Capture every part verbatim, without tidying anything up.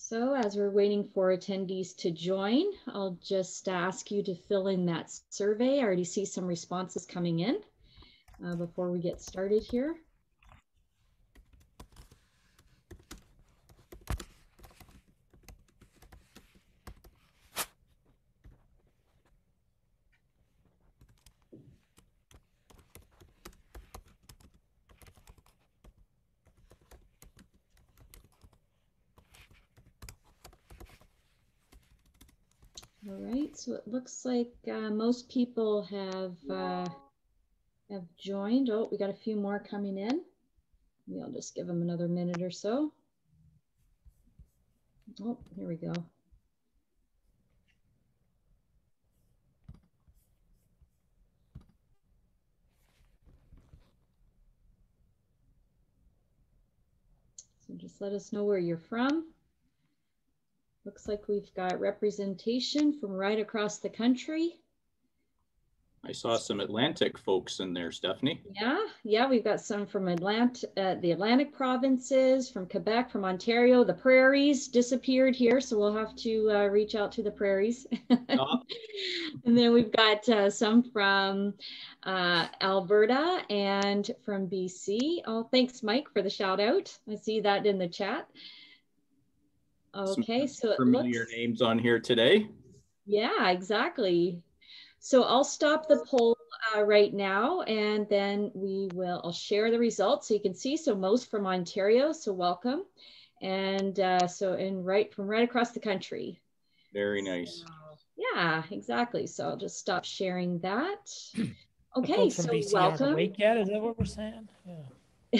So as we're waiting for attendees to join, I'll just ask you to fill in that survey. I already see some responses coming in uh, before we get started here. All right, so it looks like uh, most people have uh, have joined. Oh, we got a few more coming in. Maybe I'll just give them another minute or so. Oh, here we go. So just let us know where you're from. Looks like we've got representation from right across the country. I saw some Atlantic folks in there, Stephanie. Yeah, yeah, we've got some from Atlant uh, the Atlantic provinces, from Quebec, from Ontario. The prairies disappeared here, so we'll have to uh, reach out to the prairies. Oh. And then we've got uh, some from uh, Alberta and from B C. Oh, thanks, Mike, for the shout out. I see that in the chat. Okay, some so it familiar looks... names on here today. Yeah, exactly. So I'll stop the poll uh, right now, and then we will, I'll share the results so you can see. So most from Ontario, so welcome. And uh, so in right from right across the country. Very nice. So, yeah, exactly. So I'll just stop sharing that. Okay, folks from so B C welcome. aren't awake yet, is that what we're saying? Yeah.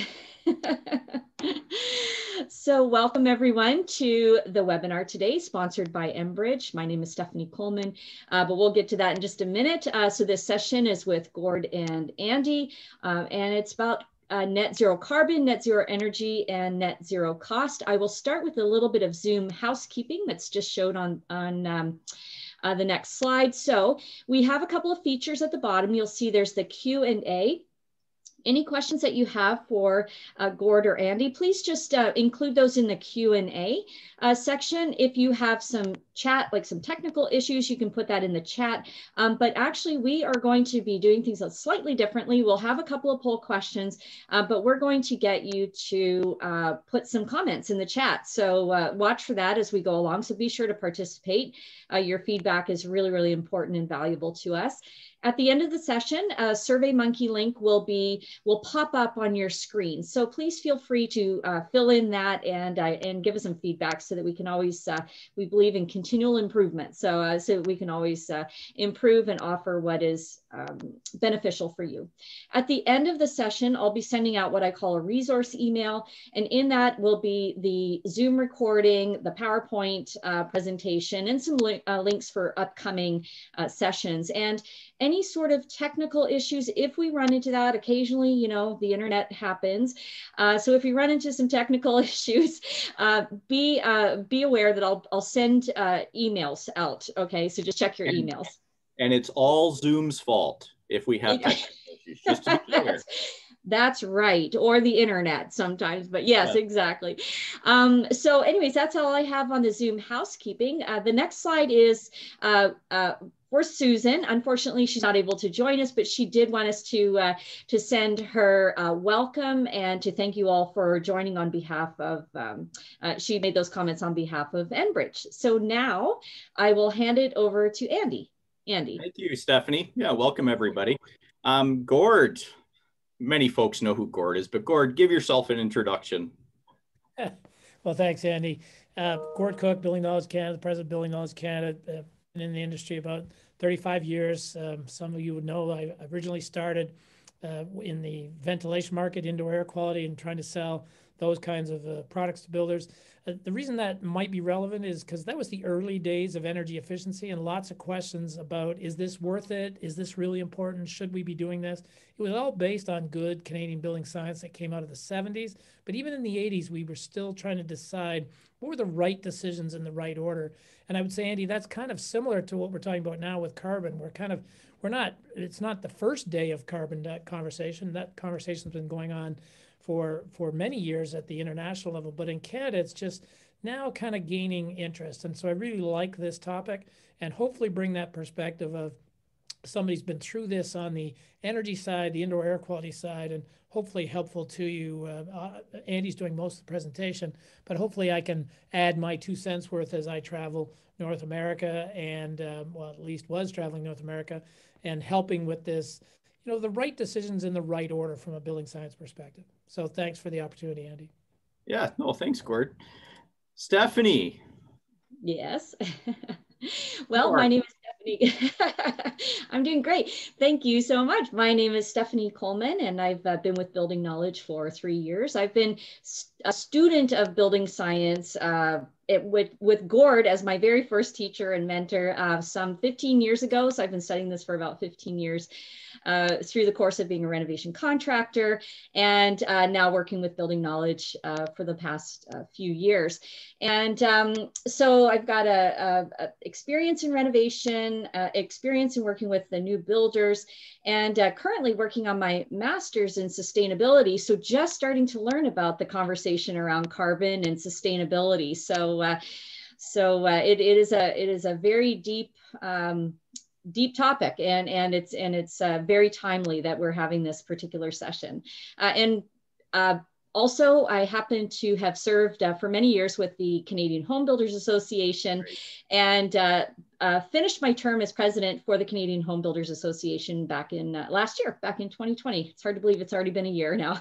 So welcome everyone to the webinar today, sponsored by Enbridge. My name is Stephanie Coleman, uh, but we'll get to that in just a minute. Uh, so this session is with Gord and Andy, uh, and it's about uh, net zero carbon, net zero energy, and net zero cost. I will start with a little bit of Zoom housekeeping that's just showed on, on um, uh, the next slide. So we have a couple of features at the bottom. You'll see there's the Q and A. Any questions that you have for uh, Gord or Andy, please just uh, include those in the Q and A uh, section. If you have some chat, like some technical issues, you can put that in the chat. Um, but actually, we are going to be doing things slightly differently. We'll have a couple of poll questions, uh, but we're going to get you to uh, put some comments in the chat. So uh, watch for that as we go along. So be sure to participate. Uh, your feedback is really, really important and valuable to us. At the end of the session, a SurveyMonkey link will be will pop up on your screen. So please feel free to uh, fill in that and uh, and give us some feedback so that we can always uh, we believe in continual improvement. So uh, so we can always uh, improve and offer what is um, beneficial for you. At the end of the session, I'll be sending out what I call a resource email, and in that will be the Zoom recording, the PowerPoint uh, presentation, and some li uh, links for upcoming uh, sessions. And any sort of technical issues, if we run into that, occasionally, you know, the internet happens. Uh, so if you run into some technical issues, uh, be uh, be aware that I'll, I'll send uh, emails out. Okay, so just check your and, emails. And it's all Zoom's fault if we have technical issues, just to be clear. That's right, or the internet sometimes, but yes, yeah. Exactly. Um, so anyways, that's all I have on the Zoom housekeeping. Uh, the next slide is uh, uh, for Susan. Unfortunately, she's not able to join us, but she did want us to, uh, to send her uh, welcome and to thank you all for joining on behalf of, um, uh, she made those comments on behalf of Enbridge. So now I will hand it over to Andy. Andy. Thank you, Stephanie. Yeah, welcome everybody. Um, Gord. Many folks know who Gord is, but Gord, give yourself an introduction. Well, thanks, Andy. Uh, Gord Cook, Building Knowledge Canada, President of Building Knowledge Canada, uh, been in the industry about thirty-five years. Um, some of you would know I originally started uh, in the ventilation market, indoor air quality, and trying to sell those kinds of uh, products to builders. Uh, the reason that might be relevant is because that was the early days of energy efficiency and lots of questions about, is this worth it? Is this really important? Should we be doing this? It was all based on good Canadian building science that came out of the seventies. But even in the eighties, we were still trying to decide what were the right decisions in the right order. And I would say, Andy, that's kind of similar to what we're talking about now with carbon. We're kind of, we're not, it's not the first day of carbon that conversation. That conversation's been going on for for many years at the international level, but in Canada, it's just now kind of gaining interest. And so I really like this topic, and hopefully bring that perspective of somebody's been through this on the energy side, the indoor air quality side, and hopefully helpful to you. Uh, uh, Andy's doing most of the presentation, but hopefully I can add my two cents worth as I travel North America and, um, well, at least was traveling North America and helping with this, you know, the right decisions in the right order from a building science perspective. So thanks for the opportunity, Andy. Yeah, no, thanks, Gord. Stephanie. Yes. Well, my name is Stephanie. I'm doing great. Thank you so much. My name is Stephanie Coleman, and I've uh, been with Building Knowledge for three years. I've been a student of building science uh, it, with, with Gord as my very first teacher and mentor uh, some fifteen years ago. So I've been studying this for about fifteen years. Uh, through the course of being a renovation contractor, and uh, now working with Building Knowledge uh, for the past uh, few years. And um, so I've got a, a, a experience in renovation, uh, experience in working with the new builders, and uh, currently working on my master's in sustainability. So just starting to learn about the conversation around carbon and sustainability. So, uh, so uh, it, it is a it is a very deep. Um, deep topic, and and it's and it's uh, very timely that we're having this particular session. Uh, and uh, also, I happen to have served uh, for many years with the Canadian Home Builders Association, and uh, uh, finished my term as president for the Canadian Home Builders Association back in uh, last year, back in twenty twenty. It's hard to believe it's already been a year now.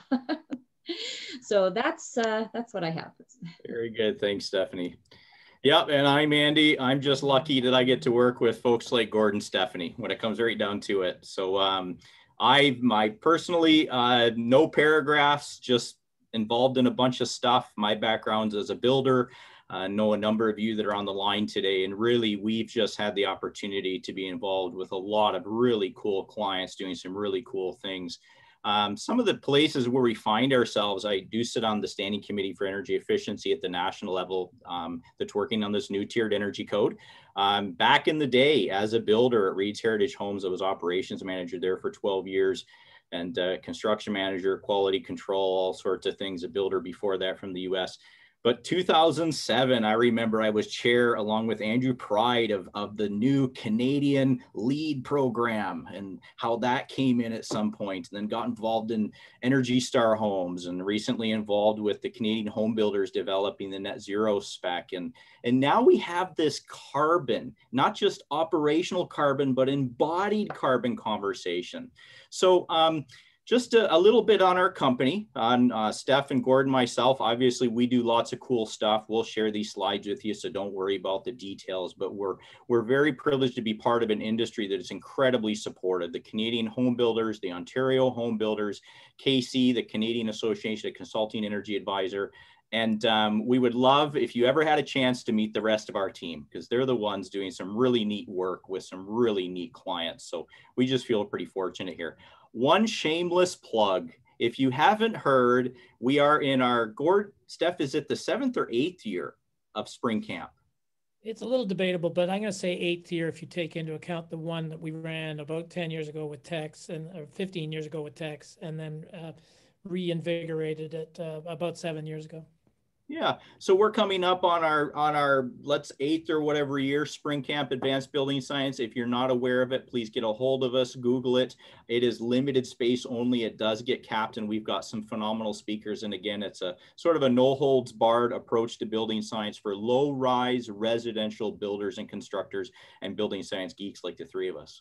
So that's uh, that's what I have. Very good, thanks, Stephanie. Yep, and I'm Andy. I'm just lucky that I get to work with folks like Gord and Stephanie when it comes right down to it. So um, I, my personally, uh, no paragraphs, just involved in a bunch of stuff. My background's as a builder. I uh, know a number of you that are on the line today, and really we've just had the opportunity to be involved with a lot of really cool clients doing some really cool things. Um, some of the places where we find ourselves, I do sit on the Standing Committee for Energy Efficiency at the national level um, that's working on this new tiered energy code. Um, back in the day, as a builder at Reed's Heritage Homes, I was operations manager there for twelve years, and uh, construction manager, quality control, all sorts of things, a builder before that from the U S. But two thousand seven, I remember I was chair along with Andrew Pride of, of the new Canadian LEED program, and how that came in at some point, and then got involved in Energy Star Homes, and recently involved with the Canadian home builders developing the net zero spec. And, and now we have this carbon, not just operational carbon, but embodied carbon conversation. So, um, Just a, a little bit on our company, on uh, Steph and Gord and myself. Obviously, we do lots of cool stuff. We'll share these slides with you, so don't worry about the details. But we're we're very privileged to be part of an industry that is incredibly supported. The Canadian Home Builders, the Ontario Home Builders, K C, the Canadian Association of Consulting Energy Advisor. And um, we would love if you ever had a chance to meet the rest of our team, because they're the ones doing some really neat work with some really neat clients. So we just feel pretty fortunate here. One shameless plug. If you haven't heard, we are in our, Gord, Steph, is it the seventh or eighth year of spring camp? It's a little debatable, but I'm going to say eighth year if you take into account the one that we ran about ten years ago with Tex, and or fifteen years ago with Tex, and then uh, reinvigorated it uh, about seven years ago. Yeah, so we're coming up on our on our let's eighth or whatever year spring camp advanced building science. If you're not aware of it, please get a hold of us, Google it. It is limited space only. It does get capped, and we've got some phenomenal speakers. And again, it's a sort of a no holds barred approach to building science for low rise residential builders and constructors and building science geeks like the three of us.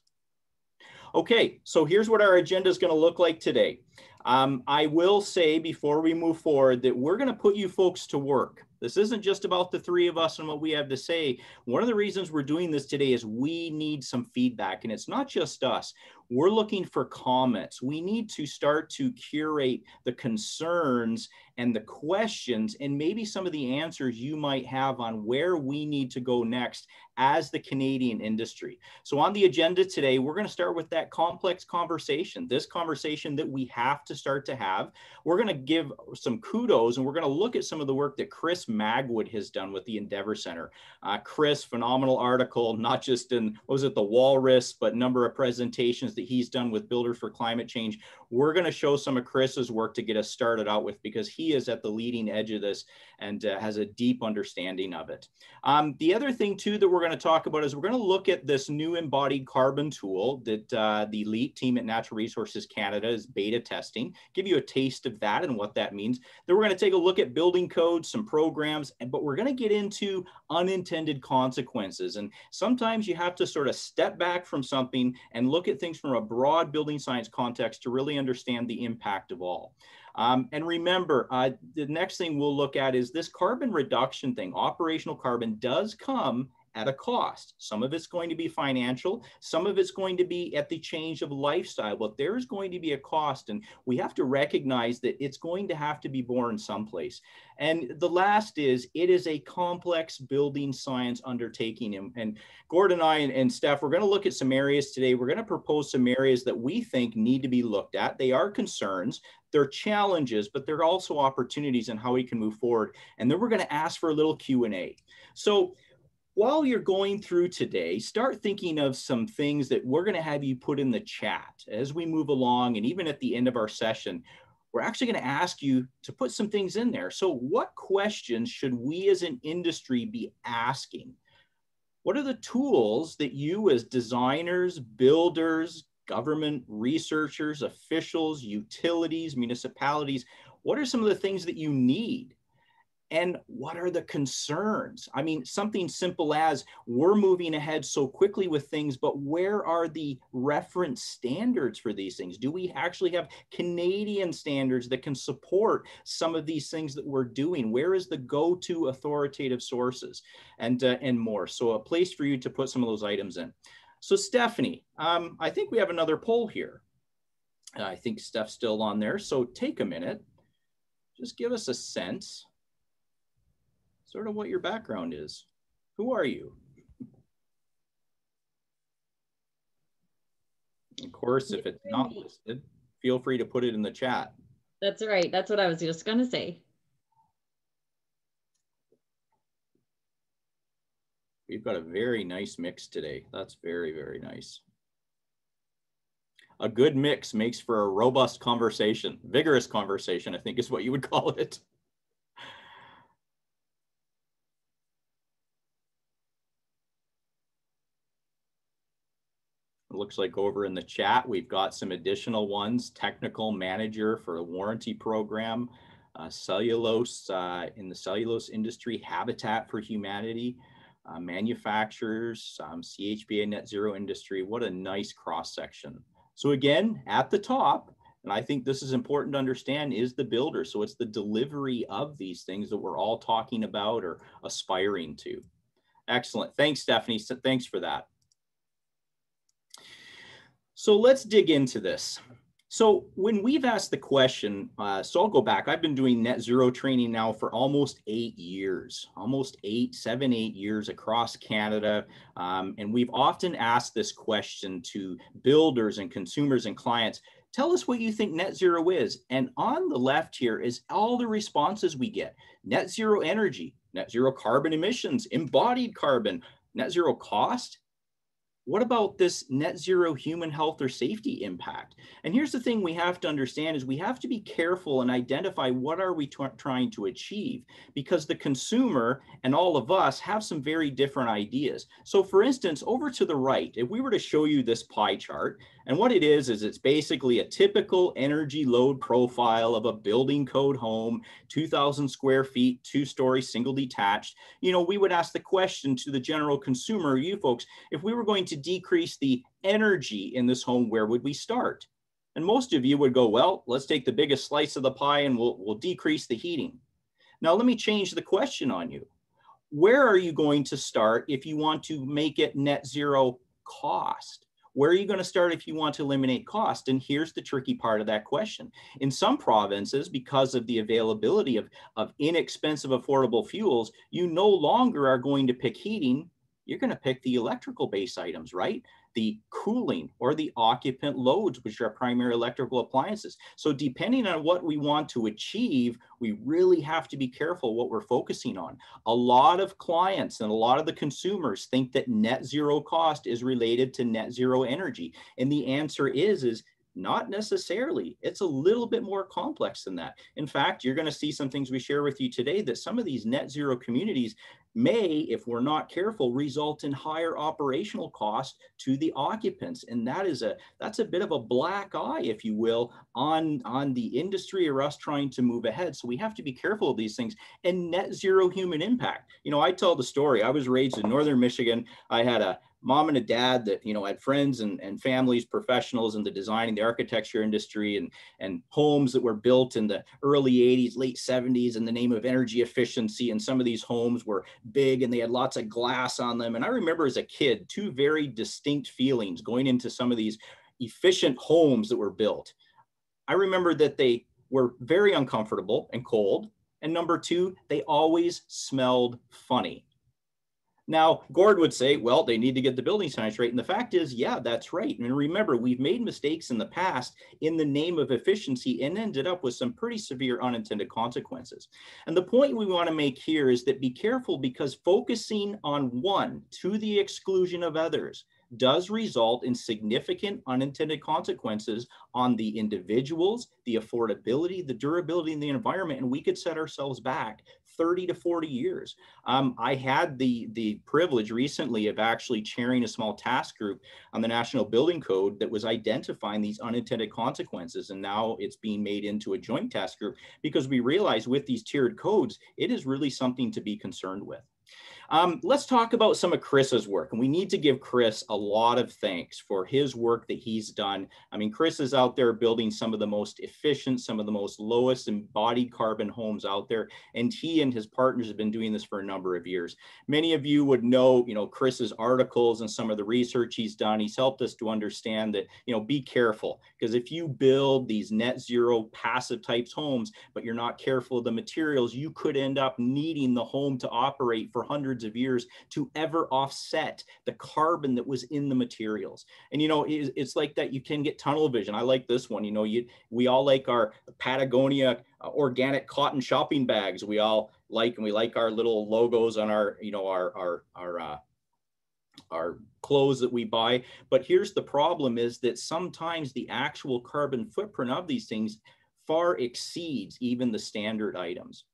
Okay, so here's what our agenda is going to look like today. Um, I will say before we move forward that we're going to put you folks to work. This isn't just about the three of us and what we have to say. One of the reasons we're doing this today is we need some feedback, and it's not just us. We're looking for comments. We need to start to curate the concerns and the questions and maybe some of the answers you might have on where we need to go next as the Canadian industry. So on the agenda today, we're going to start with that complex conversation, this conversation that we have to start to have. We're going to give some kudos, and we're going to look at some of the work that Chris Magwood has done with the Endeavor Center. Uh, Chris, phenomenal article, not just in, what was it, the Walrus, but number of presentations that he's done with Builders for Climate Change. We're going to show some of Chris's work to get us started out with, because he is at the leading edge of this and uh, has a deep understanding of it. Um, the other thing too that we're going to talk about is we're going to look at this new embodied carbon tool that uh, the elite team at Natural Resources Canada is beta testing, give you a taste of that and what that means. Then we're going to take a look at building codes, some programs, but we're going to get into unintended consequences. And sometimes you have to sort of step back from something and look at things from a broad building science context to really understand the impact of all. Um, and remember, uh, the next thing we'll look at is this carbon reduction thing. Operational carbon does come at a cost. Some of it's going to be financial, some of it's going to be at the change of lifestyle, but there's going to be a cost, and we have to recognize that it's going to have to be borne someplace. And the last is, it is a complex building science undertaking. And, and Gord and I and, and Steph, we're going to look at some areas today. We're going to propose some areas that we think need to be looked at. They are concerns, they're challenges, but they're also opportunities in how we can move forward. And then we're going to ask for a little Q and A. So while you're going through today, start thinking of some things that we're going to have you put in the chat as we move along. And even at the end of our session, we're actually going to ask you to put some things in there. So what questions should we as an industry be asking? What are the tools that you as designers, builders, government researchers, officials, utilities, municipalities, what are some of the things that you need? And what are the concerns? I mean, something simple as, we're moving ahead so quickly with things, but where are the reference standards for these things? Do we actually have Canadian standards that can support some of these things that we're doing? Where is the go-to authoritative sources, and, uh, and more? So a place for you to put some of those items in. So Stephanie, um, I think we have another poll here. Uh, I think Steph's still on there. So take a minute, just give us a sense sort of what your background is. Who are you? Of course, if it's not listed, feel free to put it in the chat. That's right. That's what I was just going to say. We've got a very nice mix today. That's very, very nice. A good mix makes for a robust conversation, vigorous conversation, I think is what you would call it. It looks like over in the chat, we've got some additional ones: technical manager for a warranty program, uh, cellulose uh, in the cellulose industry, Habitat for Humanity, uh, manufacturers, um, C H B A net zero industry. What a nice cross section. So again, at the top, and I think this is important to understand, is the builder. So it's the delivery of these things that we're all talking about or aspiring to. Excellent. Thanks, Stephanie. So thanks for that. So let's dig into this. So when we've asked the question, uh, so I'll go back, I've been doing net zero training now for almost eight years, almost eight, seven, eight years across Canada. Um, and we've often asked this question to builders and consumers and clients: tell us what you think net zero is. And on the left here is all the responses we get: net zero energy, net zero carbon emissions, embodied carbon, net zero cost. What about this net zero human health or safety impact? And here's the thing we have to understand is we have to be careful and identify what are we trying to achieve, because the consumer and all of us have some very different ideas. So for instance, over to the right, if we were to show you this pie chart, and what it is, is it's basically a typical energy load profile of a building code home, two thousand square feet, two-story, single detached. You know, we would ask the question to the general consumer, you folks, if we were going to decrease the energy in this home, where would we start? And most of you would go, well, let's take the biggest slice of the pie and we'll, we'll decrease the heating. Now, let me change the question on you. Where are you going to start if you want to make it net zero cost? Where are you going to start if you want to eliminate cost? And here's the tricky part of that question. In some provinces, because of the availability of, of inexpensive, affordable fuels, you no longer are going to pick heating. You're going to pick the electrical base items, right? the cooling or the occupant loads, which are primary electrical appliances. So depending on what we want to achieve, we really have to be careful what we're focusing on. A lot of clients and a lot of the consumers think that net zero cost is related to net zero energy. And the answer is, is not necessarily. It's a little bit more complex than that. In fact, you're going to see some things we share with you today that some of these net zero communities may, if we're not careful, result in higher operational costs to the occupants. And that is a, that's a bit of a black eye, if you will, on, on the industry or us trying to move ahead. So we have to be careful of these things. And net zero human impact. You know, I tell the story. I was raised in Northern Michigan. I had a mom and a dad that, you know, had friends and, and families, professionals in the design and the architecture industry, and, and homes that were built in the early eighties, late seventies in the name of energy efficiency. And some of these homes were big and they had lots of glass on them. And I remember as a kid, two very distinct feelings going into some of these efficient homes that were built. I remember that they were very uncomfortable and cold. And number two, they always smelled funny. Now, Gord would say, well, they need to get the building science right. And the fact is, yeah, that's right. And remember, we've made mistakes in the past in the name of efficiency and ended up with some pretty severe unintended consequences. And the point we want to make here is that be careful, because focusing on one to the exclusion of others does result in significant unintended consequences on the individuals, the affordability, the durability, and the environment. And we could set ourselves back thirty to forty years. Um, I had the, the privilege recently of actually chairing a small task group on the National Building Code that was identifying these unintended consequences. And now it's being made into a joint task group, because we realize with these tiered codes, it is really something to be concerned with. Um, let's talk about some of Chris's work. And we need to give Chris a lot of thanks for his work that he's done. I mean, Chris is out there building some of the most efficient, some of the most lowest embodied carbon homes out there. And he and his partners have been doing this for a number of years. Many of you would know, you know, Chris's articles and some of the research he's done. He's helped us to understand that, you know, be careful, because if you build these net zero passive types homes, but you're not careful of the materials, you could end up needing the home to operate for hundreds of years to ever offset the carbon that was in the materials. And, you know, it's, it's like that you can get tunnel vision. I like this one. You know, you, we all like our Patagonia uh, organic cotton shopping bags. We all like, and we like our little logos on our, you know, our, our, our, uh, our clothes that we buy. But here's the problem, is that sometimes the actual carbon footprint of these things far exceeds even the standard items.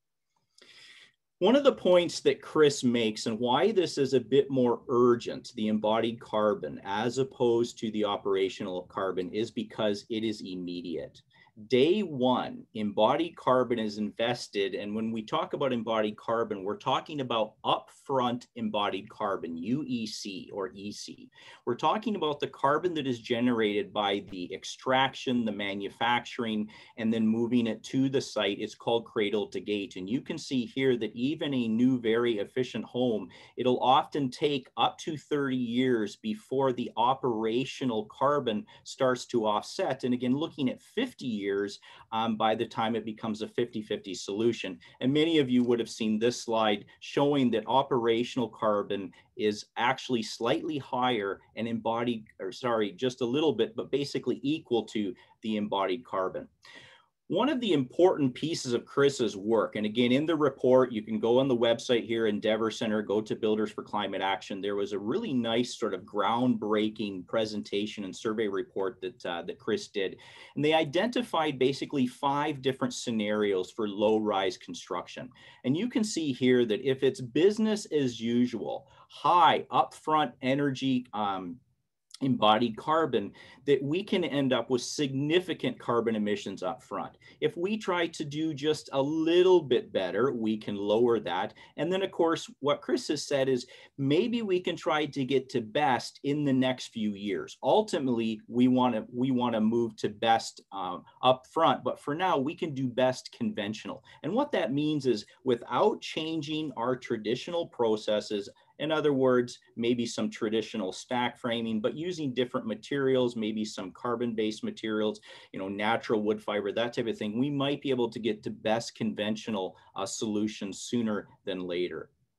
One of the points that Chris makes, and why this is a bit more urgent, the embodied carbon, as opposed to the operational carbon, is because it is immediate. Day one, embodied carbon is invested. And when we talk about embodied carbon, we're talking about upfront embodied carbon, U E C or E C. We're talking about the carbon that is generated by the extraction, the manufacturing, and then moving it to the site. It's called cradle to gate. And you can see here that even a new, very efficient home, it'll often take up to thirty years before the operational carbon starts to offset. And again, looking at fifty years, Um, by the time it becomes a fifty fifty solution. And many of you would have seen this slide showing that operational carbon is actually slightly higher and embodied, or sorry, just a little bit, but basically equal to the embodied carbon. One of the important pieces of Chris's work, and again, in the report, you can go on the website here, Endeavor Center, go to Builders for Climate Action. There was a really nice sort of groundbreaking presentation and survey report that, uh, that Chris did. And they identified basically five different scenarios for low-rise construction. And you can see here that if it's business as usual, high upfront energy um, embodied carbon, that we can end up with significant carbon emissions up front. If we try to do just a little bit better, we can lower that. And then of course, what Chris has said is maybe we can try to get to best in the next few years. Ultimately, we want to we want to move to best um, up front, but for now we can do best conventional. And what that means is without changing our traditional processes, in other words, maybe some traditional stack framing, but using different materials, maybe some carbon-based materials, you know, natural wood fiber, that type of thing, we might be able to get to best conventional uh, solutions sooner than later.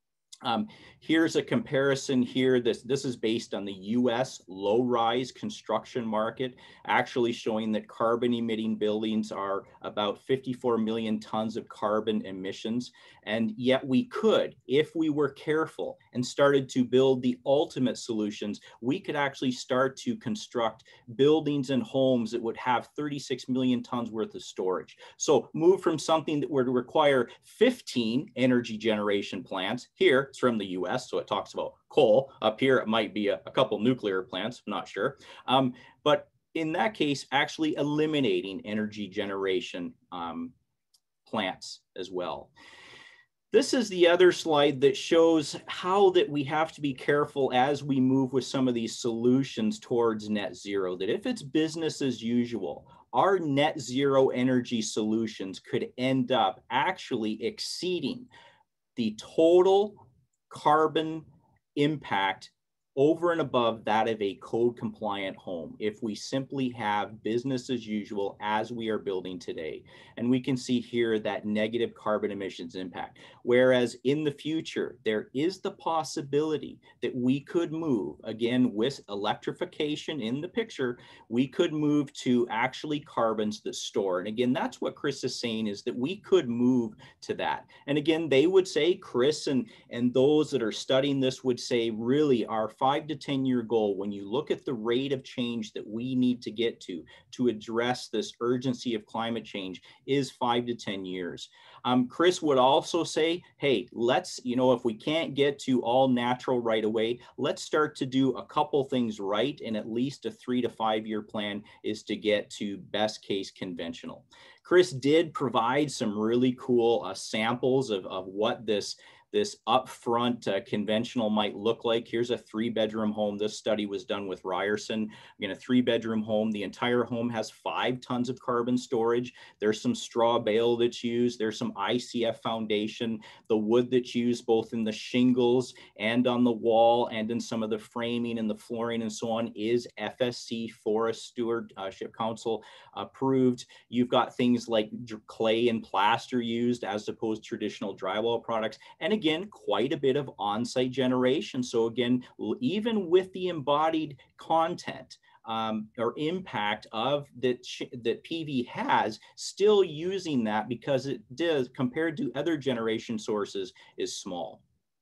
Um, here's a comparison here. This, this is based on the U S low-rise construction market, actually showing that carbon emitting buildings are about fifty-four million tons of carbon emissions. And yet we could, if we were careful and started to build the ultimate solutions, we could actually start to construct buildings and homes that would have thirty-six million tons worth of storage. So move from something that would require fifteen energy generation plants. Here, it's from the U S, so it talks about coal. Up here, it might be a, a couple nuclear plants, I'm not sure. Um, but in that case, actually eliminating energy generation um, plants as well. This is the other slide that shows how that we have to be careful as we move with some of these solutions towards net zero, that if it's business as usual, our net zero energy solutions could end up actually exceeding the total carbon impact over and above that of a code compliant home if we simply have business as usual as we are building today. And we can see here that negative carbon emissions impact. Whereas in the future, there is the possibility that we could move, again, with electrification in the picture, we could move to actually carbons that store. And again, that's what Chris is saying, is that we could move to that. And again, they would say, Chris and, and those that are studying this would say, really our five to ten year goal, when you look at the rate of change that we need to get to, to address this urgency of climate change, is five to ten years. Um, Chris would also say, hey, let's, you know, if we can't get to all natural right away, let's start to do a couple things right. And at least a three to five year plan is to get to best case conventional. Chris did provide some really cool uh, samples of, of what this this upfront uh, conventional might look like. Here's a three bedroom home. This study was done with Ryerson. Again, a three bedroom home. The entire home has five tons of carbon storage. There's some straw bale that's used. There's some I C F foundation. The wood that's used both in the shingles and on the wall and in some of the framing and the flooring and so on is F S C Forest Stewardship Council approved. You've got things like clay and plaster used as opposed to traditional drywall products. And again, quite a bit of on-site generation. So again, even with the embodied content um, or impact of that, that P V has, still using that because it does, compared to other generation sources, is small.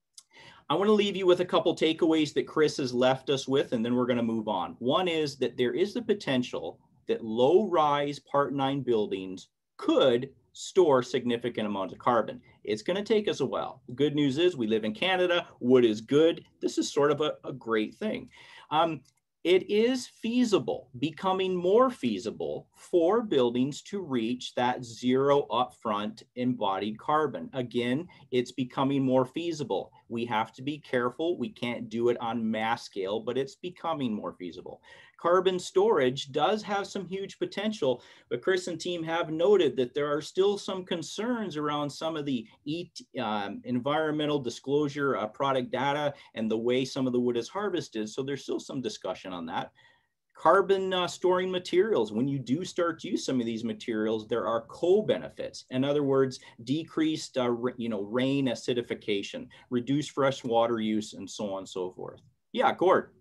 I want to leave you with a couple takeaways that Chris has left us with, and then we're going to move on. One is that there is the potential that low-rise Part nine buildings could store significant amounts of carbon. It's going to take us a while. The good news is we live in Canada. Wood is good. This is sort of a, a great thing. Um, it is feasible, becoming more feasible for buildings to reach that zero upfront embodied carbon. Again, it's becoming more feasible. We have to be careful. We can't do it on mass scale, but it's becoming more feasible. Carbon storage does have some huge potential, but Chris and team have noted that there are still some concerns around some of the um, environmental disclosure uh, product data and the way some of the wood is harvested. So there's still some discussion on that. Carbon uh, storing materials. When you do start to use some of these materials, there are co-benefits. In other words, decreased uh, you know, rain acidification, reduced fresh water use, and so on and so forth. Yeah, Gord.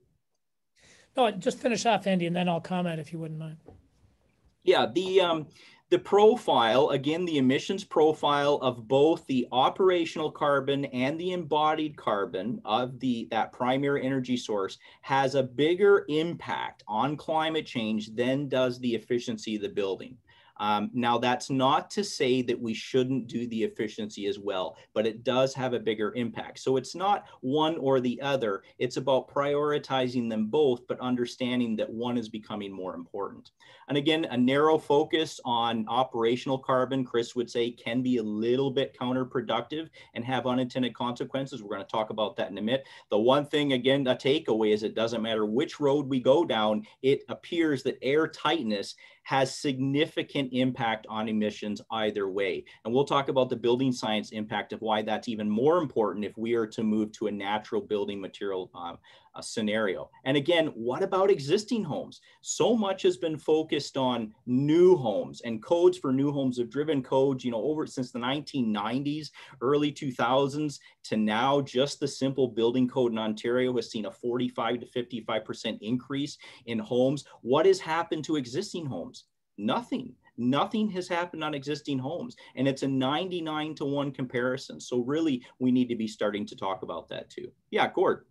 No, just finish off, Andy, and then I'll comment if you wouldn't mind. Yeah, the um, the profile, again, the emissions profile of both the operational carbon and the embodied carbon of the that primary energy source has a bigger impact on climate change than does the efficiency of the building. Um, now, that's not to say that we shouldn't do the efficiency as well, but it does have a bigger impact. So it's not one or the other. It's about prioritizing them both, but understanding that one is becoming more important. And again, a narrow focus on operational carbon, Chris would say, can be a little bit counterproductive and have unintended consequences. We're going to talk about that in a minute. The one thing, again, a takeaway is it doesn't matter which road we go down, it appears that air tightness has significant significant impact on emissions either way. And we'll talk about the building science impact of why that's even more important if we are to move to a natural building material uh, a scenario. And again, what about existing homes? So much has been focused on new homes, and codes for new homes have driven codes, you know, over since the nineteen nineties, early two thousands to now. Just the simple building code in Ontario has seen a forty-five to fifty-five percent increase in homes. What has happened to existing homes? Nothing. Nothing has happened on existing homes, and it's a ninety-nine to one comparison. So really, we need to be starting to talk about that too. Yeah, Gord.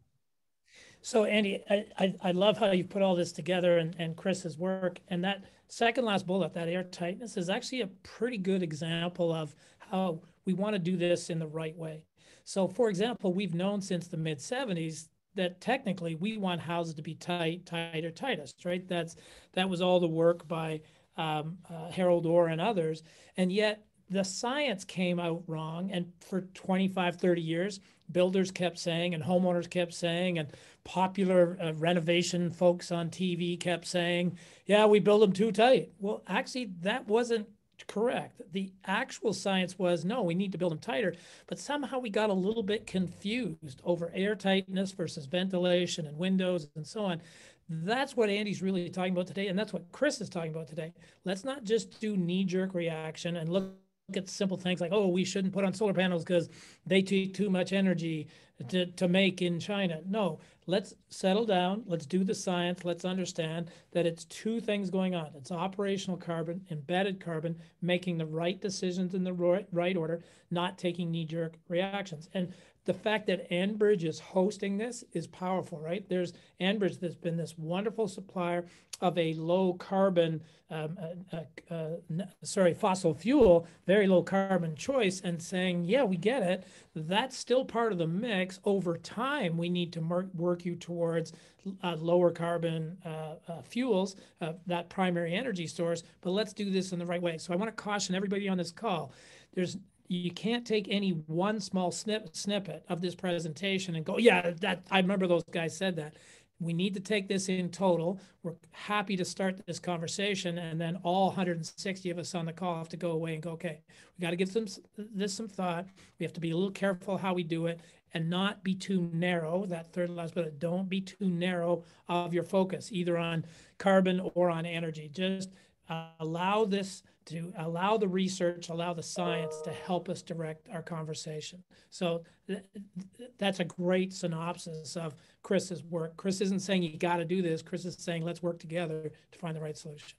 So Andy, I, I, I love how you put all this together, and, and Chris's work. And that second last bullet, that air tightness, is actually a pretty good example of how we want to do this in the right way. So for example, we've known since the mid seventies that technically we want houses to be tight, tighter, tightest, right? That's, that was all the work by um, uh, Harold Orr and others. And yet the science came out wrong. And for twenty-five, thirty years, builders kept saying, and homeowners kept saying, and popular uh, renovation folks on T V kept saying, yeah, we build them too tight. Well, actually, that wasn't correct. The actual science was, no, we need to build them tighter. But somehow we got a little bit confused over air tightness versus ventilation and windows and so on. That's what Andy's really talking about today. And that's what Chris is talking about today. Let's not just do knee-jerk reaction and look at simple things like, oh, we shouldn't put on solar panels because they take too much energy to, to make in China. No, let's settle down. Let's do the science. Let's understand that it's two things going on. It's operational carbon, embedded carbon, making the right decisions in the right, right order, not taking knee-jerk reactions. And the fact that Enbridge is hosting this is powerful, right? There's Enbridge that's been this wonderful supplier of a low carbon, um, uh, uh, uh, sorry, fossil fuel, very low carbon choice, and saying, yeah, we get it. That's still part of the mix. Over time, we need to work you towards uh, lower carbon uh, uh, fuels, uh, that primary energy source, but let's do this in the right way. So I want to caution everybody on this call. There's You can't take any one small snip, snippet of this presentation and go, yeah, that I remember those guys said that. We need to take this in total. We're happy to start this conversation, and then all one hundred sixty of us on the call have to go away and go, okay, we got to give some, this some thought. We have to be a little careful how we do it and not be too narrow. That third last bullet, don't be too narrow of your focus, either on carbon or on energy. Just uh, allow this to allow the research, allow the science to help us direct our conversation. So th that's a great synopsis of Chris's work. Chris isn't saying you got to do this. Chris is saying let's work together to find the right solution.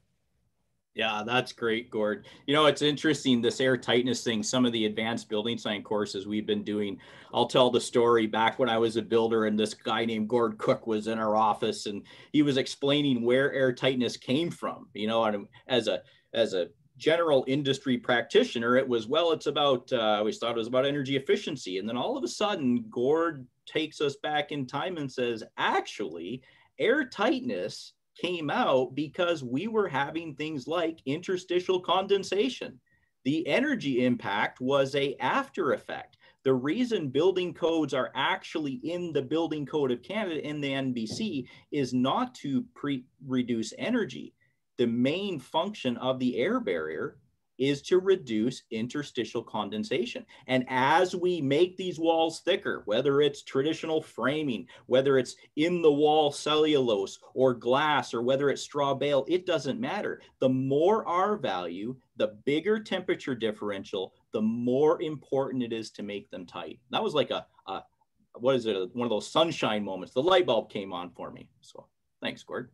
Yeah, that's great, Gord. You know, it's interesting, this air tightness thing, some of the advanced building science courses we've been doing. I'll tell the story back when I was a builder and this guy named Gord Cook was in our office and he was explaining where air tightness came from. You know, and as a, as a, general industry practitioner, it was, well, it's about, uh, I always thought it was about energy efficiency. And then all of a sudden, Gord takes us back in time and says, actually, air tightness came out because we were having things like interstitial condensation. The energy impact was a after effect. The reason building codes are actually in the Building Code of Canada in the N B C is not to pre reduce energy. The main function of the air barrier is to reduce interstitial condensation. And as we make these walls thicker, whether it's traditional framing, whether it's in the wall cellulose or glass, or whether it's straw bale, it doesn't matter. The more R value, the bigger temperature differential, the more important it is to make them tight. That was like a, a what is it, one of those sunshine moments. The light bulb came on for me. So thanks, Gord.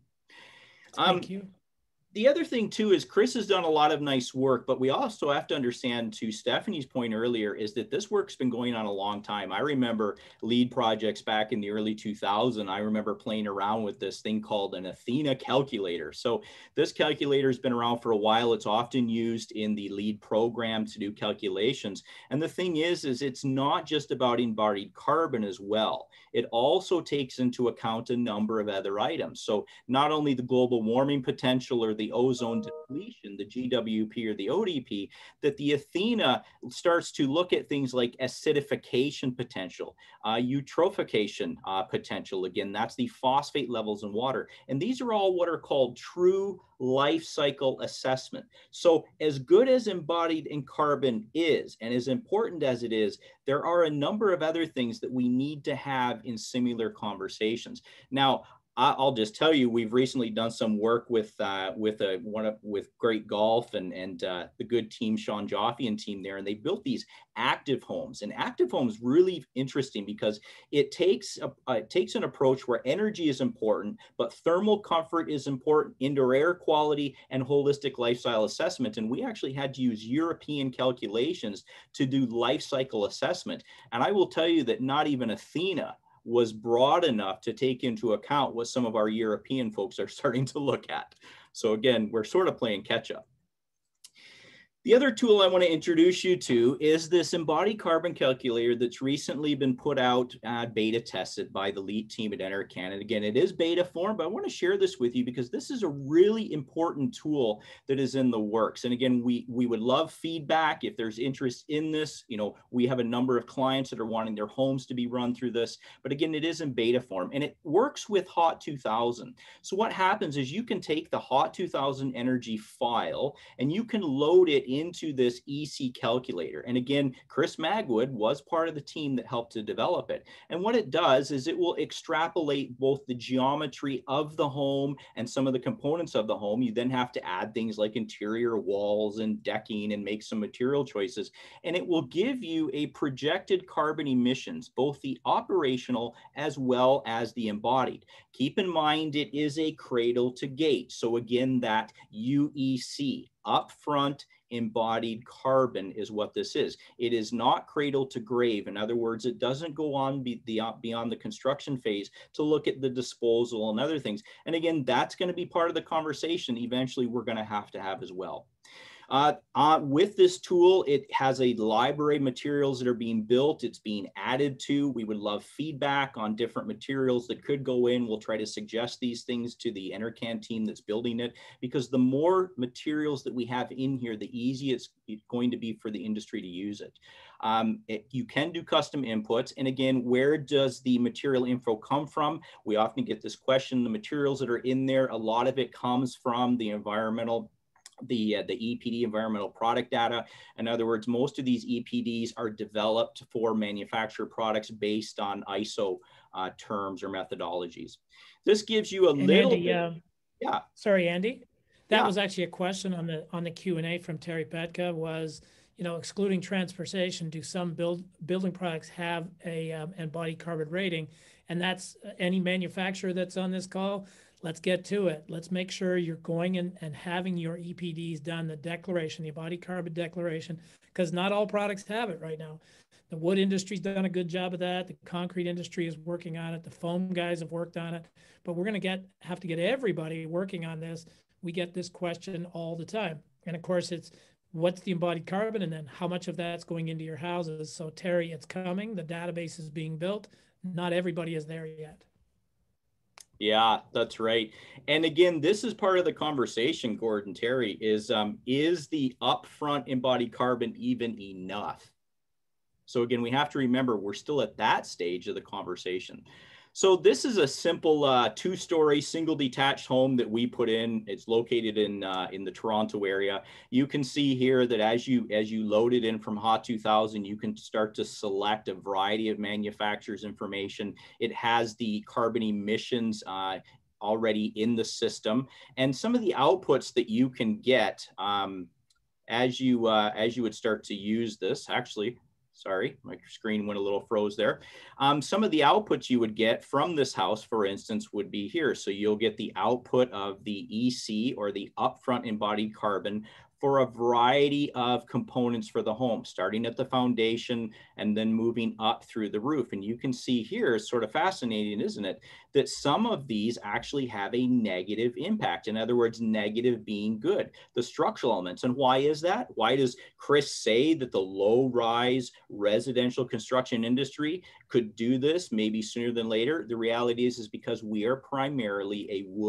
Thank um, you. The other thing too is Chris has done a lot of nice work, but we also have to understand, to Stephanie's point earlier, is that this work's been going on a long time. I remember lead projects back in the early two thousands. I remember playing around with this thing called an Athena calculator. So this calculator has been around for a while. It's often used in the lead program to do calculations. And the thing is, is it's not just about embodied carbon as well. It also takes into account a number of other items. So not only the global warming potential or the the ozone depletion, the G W P or the O D P, that the Athena starts to look at things like acidification potential, uh, eutrophication uh, potential. Again, that's the phosphate levels in water. And these are all what are called true life cycle assessment. So as good as embodied in carbon is, and as important as it is, there are a number of other things that we need to have in similar conversations. Now, I'll just tell you, we've recently done some work with uh, with a one of with Great Golf and and uh, the good team, Sean Joffe and team there, and they built these active homes. And active homes really interesting because it takes a, uh, it takes an approach where energy is important, but thermal comfort is important, indoor air quality, and holistic lifestyle assessment. And we actually had to use European calculations to do life cycle assessment. And I will tell you that not even Athena was broad enough to take into account what some of our European folks are starting to look at. So again, we're sort of playing catch up. The other tool I want to introduce you to is this embodied carbon calculator that's recently been put out, uh, beta tested by the lead team at Enercan. And again, it is beta form, but I want to share this with you because this is a really important tool that is in the works. And again, we, we would love feedback if there's interest in this. You know, we have a number of clients that are wanting their homes to be run through this, but again, it is in beta form and it works with H O T two thousand. So what happens is you can take the H O T two thousand energy file and you can load it into this E C calculator. And again, Chris Magwood was part of the team that helped to develop it. And what it does is it will extrapolate both the geometry of the home and some of the components of the home. You then have to add things like interior walls and decking and make some material choices. And it will give you a projected carbon emissions, both the operational as well as the embodied. Keep in mind, it is a cradle to gate. So again, that U E C, upfront embodied carbon, is what this is. It is not cradle to grave. In other words, it doesn't go on be the, beyond the construction phase to look at the disposal and other things. And again, that's going to be part of the conversation eventually we're going to have to have as well. Uh, uh, with this tool, it has a library of materials that are being built. It's being added to. We would love feedback on different materials that could go in. We'll try to suggest these things to the Enercan team that's building it, because the more materials that we have in here, the easier it's going to be for the industry to use it. Um, it, you can do custom inputs. And again, where does the material info come from? We often get this question. The materials that are in there, a lot of it comes from the environmental the uh, the E P D, environmental product data. In other words, most of these E P Ds are developed for manufactured products based on I S O uh, terms or methodologies. This gives you a and little Andy, bit. Uh, yeah. Sorry, Andy. That yeah. was actually a question on the on the Q and A from Terry Petka. Was, you know, excluding transportation, do some build building products have a um, embodied carbon rating? And that's uh, any manufacturer that's on this call. Let's get to it. Let's make sure you're going in and having your E P Ds done, the declaration, the embodied carbon declaration, because not all products have it right now. The wood industry's done a good job of that. The concrete industry is working on it. The foam guys have worked on it. But we're going to get have to get everybody working on this. We get this question all the time. And of course, it's what's the embodied carbon and then how much of that's going into your houses. So Terry, it's coming. The database is being built. Not everybody is there yet. Yeah, that's right. And again, this is part of the conversation, Gord and Terry, is, um, is the upfront embodied carbon even enough? So again, we have to remember we're still at that stage of the conversation. So this is a simple uh, two-story single detached home that we put in. It's located in uh, in the Toronto area. You can see here that as you as you load it in from H O T two thousand, you can start to select a variety of manufacturers' information. It has the carbon emissions uh, already in the system, and some of the outputs that you can get um, as you uh, as you would start to use this. Actually, sorry, my screen went a little froze there. Um, some of the outputs you would get from this house, for instance, would be here. So you'll get the output of the E C, or the upfront embodied carbon, for a variety of components for the home, starting at the foundation and then moving up through the roof. And you can see here, it's sort of fascinating, isn't it, that some of these actually have a negative impact. In other words, negative being good, the structural elements. And why is that? Why does Chris say that the low-rise residential construction industry could do this maybe sooner than later? The reality is, is because we are primarily a wood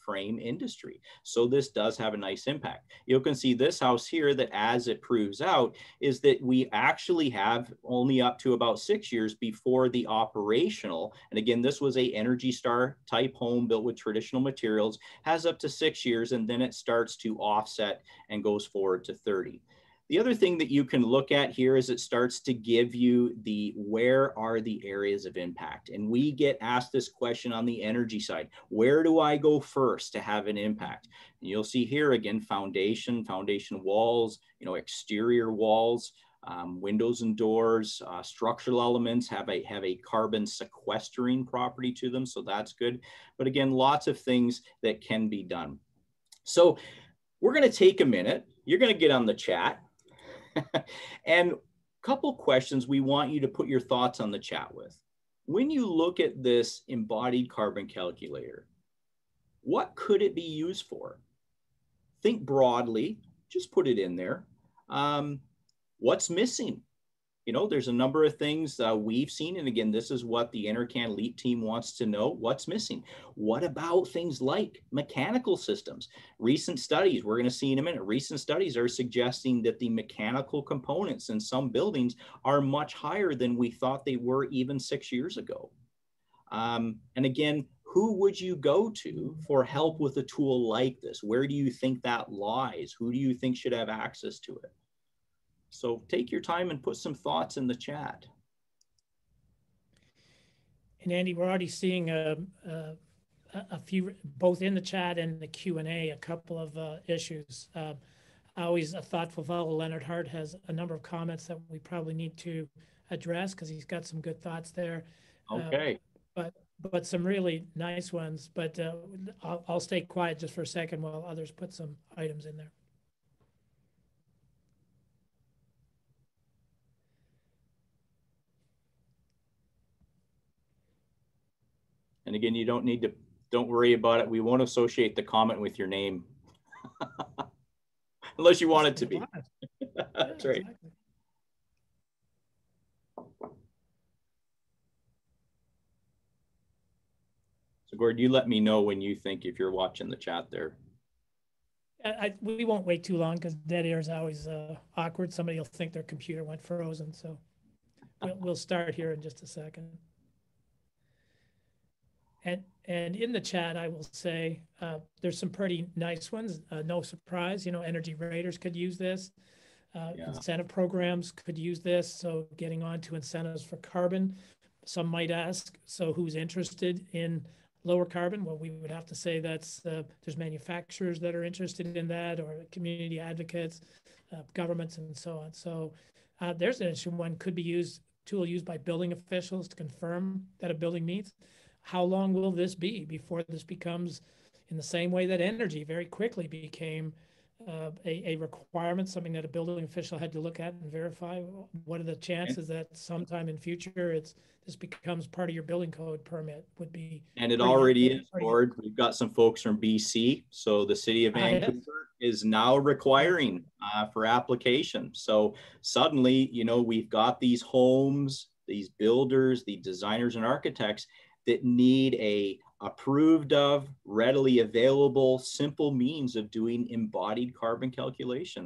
frame industry. So this does have a nice impact. You can see this house here that as it proves out is that we actually have only up to about six years before the operational. And again, this was a Energy Star type home built with traditional materials, has up to six years, and then it starts to offset and goes forward to thirty. The other thing that you can look at here is it starts to give you the where are the areas of impact. And we get asked this question on the energy side. Where do I go first to have an impact? And you'll see here again, foundation, foundation walls, you know, exterior walls, um, windows and doors, uh, structural elements have a, have a carbon sequestering property to them. So that's good. But again, lots of things that can be done. So we're going to take a minute. You're going to get on the chat. And a couple questions we want you to put your thoughts on the chat with. When you look at this embodied carbon calculator, what could it be used for? Think broadly, just put it in there. Um, what's missing? You know, there's a number of things uh, we've seen. And again, this is what the Intercan LEAP team wants to know. What's missing? What about things like mechanical systems? Recent studies, we're going to see in a minute, recent studies are suggesting that the mechanical components in some buildings are much higher than we thought they were even six years ago. Um, and again, who would you go to for help with a tool like this? Where do you think that lies? Who do you think should have access to it? So take your time and put some thoughts in the chat. And Andy, we're already seeing a, a, a few, both in the chat and the Q and A, a couple of uh, issues. Uh, always a thoughtful fellow, Leonard Hart, has a number of comments that we probably need to address because he's got some good thoughts there. Okay. Uh, but but some really nice ones. But uh, I'll, I'll stay quiet just for a second while others put some items in there. And again, you don't need to, don't worry about it. We won't associate the comment with your name. Unless you want it to be. That's right. Exactly. So Gord, you let me know when you think, if you're watching the chat there. I, we won't wait too long because dead air is always uh, awkward. Somebody will think their computer went frozen. So we'll, we'll start here in just a second. And, and in the chat, I will say uh, there's some pretty nice ones. Uh, no surprise, you know, energy raters could use this. Uh, yeah. Incentive programs could use this. So getting on to incentives for carbon. Some might ask, so who's interested in lower carbon? Well, we would have to say that's uh, there's manufacturers that are interested in that, or community advocates, uh, governments, and so on. So uh, there's an interesting one. Could be used tool used by building officials to confirm that a building meets. How long will this be before this becomes, in the same way that energy very quickly became uh, a, a requirement, something that a building official had to look at and verify? What are the chances that sometime in future it's this becomes part of your building code permit? Would be and it already is, Gord. We've got some folks from B C, so the city of Vancouver ah, yes. is now requiring uh, for application. So suddenly, you know, we've got these homes, these builders, the designers and architects that need a approved of, readily available, simple means of doing embodied carbon calculation.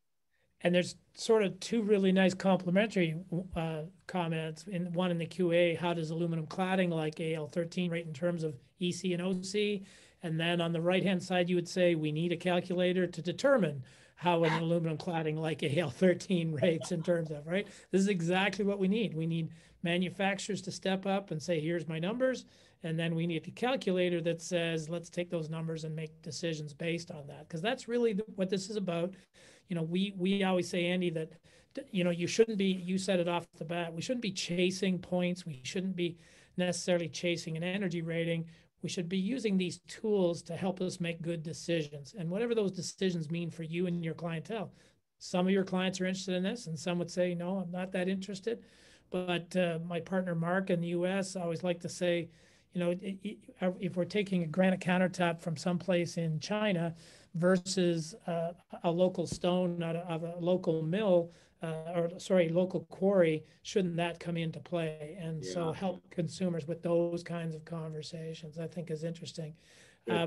And there's sort of two really nice complementary uh, comments. In one in the Q A, how does aluminum cladding like A L thirteen rate in terms of E C and O C? And then on the right-hand side, you would say we need a calculator to determine how an aluminum cladding like A L thirteen rates in terms of, right? This is exactly what we need. We need manufacturers to step up and say, here's my numbers. And then we need a calculator that says, let's take those numbers and make decisions based on that. Because that's really the, what this is about. You know, we, we always say, Andy, that, you know, you shouldn't be, you said it off the bat, we shouldn't be chasing points. We shouldn't be necessarily chasing an energy rating. We should be using these tools to help us make good decisions. And whatever those decisions mean for you and your clientele. Some of your clients are interested in this, and some would say, no, I'm not that interested. But uh, my partner, Mark, in the U S, I always like to say, you know, if we're taking a granite countertop from someplace in China versus uh, a local stone out of a local mill, uh, or sorry, local quarry, shouldn't that come into play? And yeah. so help consumers with those kinds of conversations, I think, is interesting. Um,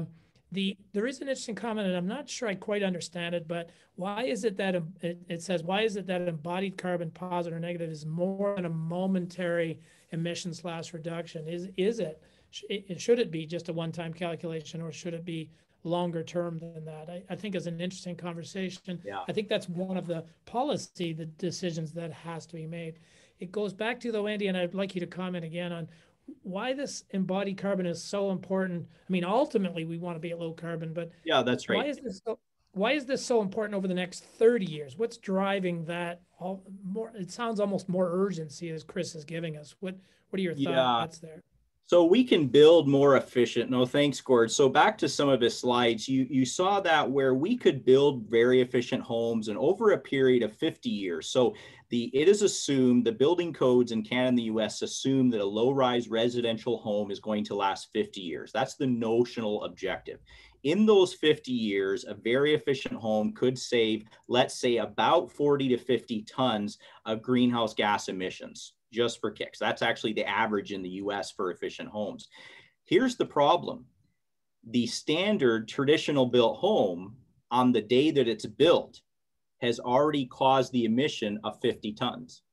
The, there is an interesting comment, and I'm not sure I quite understand it, but why is it that em- it, it says, why is it that embodied carbon positive or negative is more than a momentary emission slash reduction? Is, is it, sh- it, should it be just a one-time calculation, or should it be longer term than that? I, I think is an interesting conversation. Yeah. I think that's one of the policy, the decisions that has to be made. It goes back to, though, Andy, and I'd like you to comment again on why this embodied carbon is so important. I mean, ultimately we want to be at low carbon, but Yeah, that's why right. is this so, why is this so important over the next thirty years? What's driving that all more? It sounds almost more urgency as Chris is giving us. What what are your Yeah. thoughts there? So we can build more efficient. No, thanks, Gord. So back to some of his slides, you, you saw that where we could build very efficient homes and over a period of fifty years. So the it is assumed, the building codes in Canada and the U S assume that a low-rise residential home is going to last fifty years. That's the notional objective. In those fifty years, a very efficient home could save, let's say, about forty to fifty tons of greenhouse gas emissions, just for kicks. That's actually the average in the U S for efficient homes. Here's the problem. The standard traditional built home on the day that it's built has already caused the emission of fifty tons.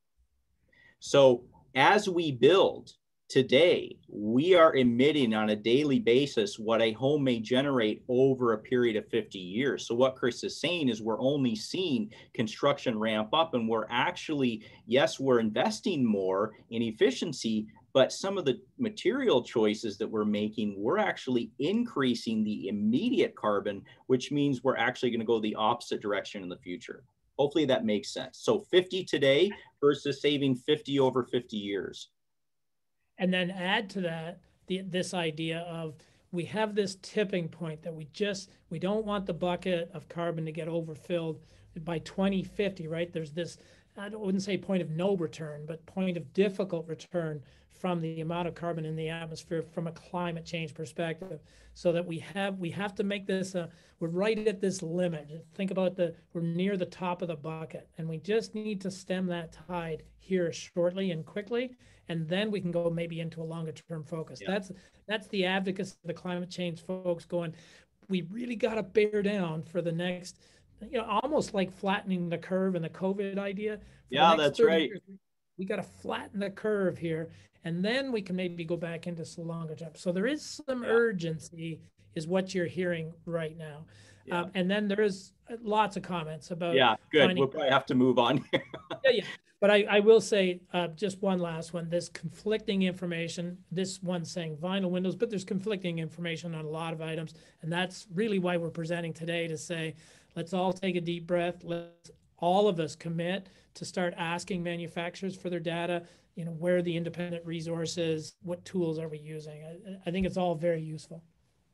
So as we build today, we are emitting on a daily basis what a home may generate over a period of fifty years. So what Chris is saying is we're only seeing construction ramp up, and we're actually, yes, we're investing more in efficiency, but some of the material choices that we're making, we're actually increasing the immediate carbon, which means we're actually going to go the opposite direction in the future. Hopefully that makes sense. So fifty today versus saving fifty over fifty years. And then add to that the, this idea of we have this tipping point that we just, we don't want the bucket of carbon to get overfilled by twenty fifty, right? There's this, I wouldn't say point of no return, but point of difficult return from the amount of carbon in the atmosphere from a climate change perspective. So that we have, we have to make this, uh, we're right at this limit. Think about the, we're near the top of the bucket, and we just need to stem that tide here shortly and quickly. And then we can go maybe into a longer term focus. Yeah. That's that's the advocacy of the climate change folks going, we really got to bear down for the next, you know, almost like flattening the curve and the COVID idea. For yeah, that's right. Years, we got to flatten the curve here, and then we can maybe go back into some longer term. So there is some yeah. urgency is what you're hearing right now. Yeah. Um, and then there is lots of comments about. Yeah, good. We'll probably have to move on. yeah, yeah. But I, I will say uh, just one last one. This conflicting information, this one saying vinyl windows, but there's conflicting information on a lot of items. And that's really why we're presenting today, to say, let's all take a deep breath. Let's all of us commit to start asking manufacturers for their data, you know, where are the independent resources, what tools are we using? I, I think it's all very useful.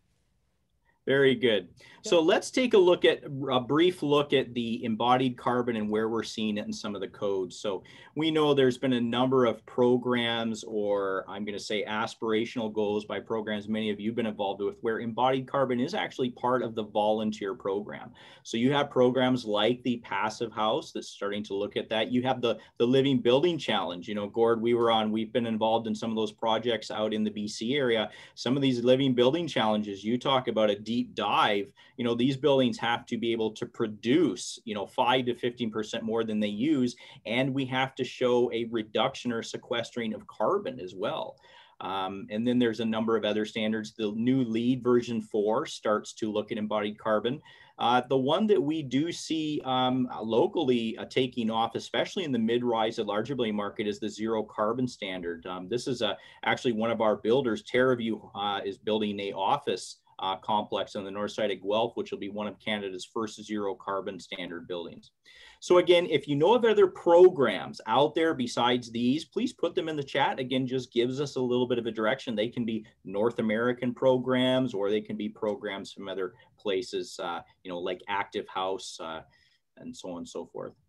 Very good. So let's take a look at a brief look at the embodied carbon and where we're seeing it in some of the codes. So we know there's been a number of programs, or I'm going to say aspirational goals by programs many of you have been involved with, where embodied carbon is actually part of the volunteer program. So you have programs like the Passive House that's starting to look at that. You have the, the Living Building Challenge. You know, Gord, we were on, we've been involved in some of those projects out in the B C area. Some of these Living Building Challenges, you talk about a deep dive, you know, these buildings have to be able to produce, you know, five to fifteen percent more than they use. And we have to show a reduction or sequestering of carbon as well. Um, and then there's a number of other standards. The new LEED version four starts to look at embodied carbon. Uh, the one that we do see um, locally uh, taking off, especially in the mid-rise and larger building market, is the zero carbon standard. Um, this is a, actually one of our builders, TerraView, uh, is building a office Uh, complex on the north side of Guelph, which will be one of Canada's first zero carbon standard buildings. So again, if you know of other programs out there besides these, please put them in the chat. Again, just gives us a little bit of a direction. They can be North American programs, or they can be programs from other places, uh, you know, like Active House uh, and so on and so forth.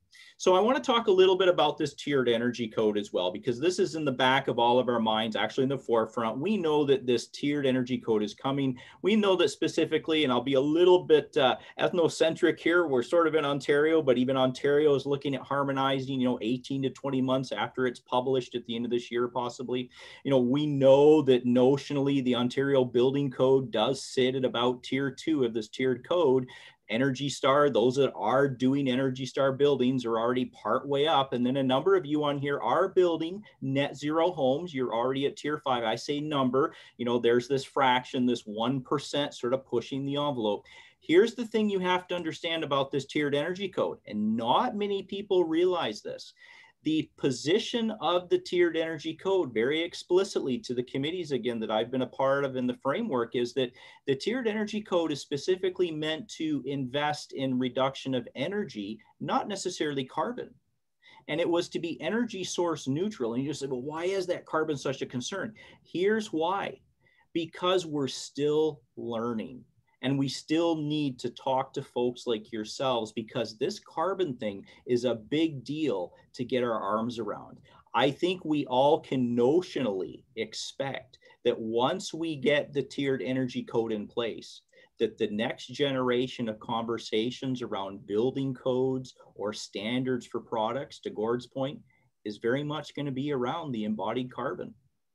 So I want to talk a little bit about this tiered energy code as well, because this is in the back of all of our minds, actually in the forefront. We know that this tiered energy code is coming. We know that specifically, and I'll be a little bit uh, ethnocentric here, we're sort of in Ontario, but even Ontario is looking at harmonizing, you know, eighteen to twenty months after it's published at the end of this year, possibly. You know, we know that notionally the Ontario Building Code does sit at about tier two of this tiered code. Energy Star, those that are doing Energy Star buildings are already part way up. And then a number of you on here are building net zero homes. You're already at tier five. I say number, you know, there's this fraction, this one percent sort of pushing the envelope. Here's the thing you have to understand about this tiered energy code, and not many people realize this. The position of the tiered energy code very explicitly to the committees, again, that I've been a part of in the framework, is that the tiered energy code is specifically meant to invest in reduction of energy, not necessarily carbon. And it was to be energy source neutral. And you just say, well, why is that carbon such a concern? Here's why. Because we're still learning. And we still need to talk to folks like yourselves, because this carbon thing is a big deal to get our arms around. I think we all can notionally expect that once we get the tiered energy code in place, that the next generation of conversations around building codes or standards for products, to Gord's point, is very much going to be around the embodied carbon.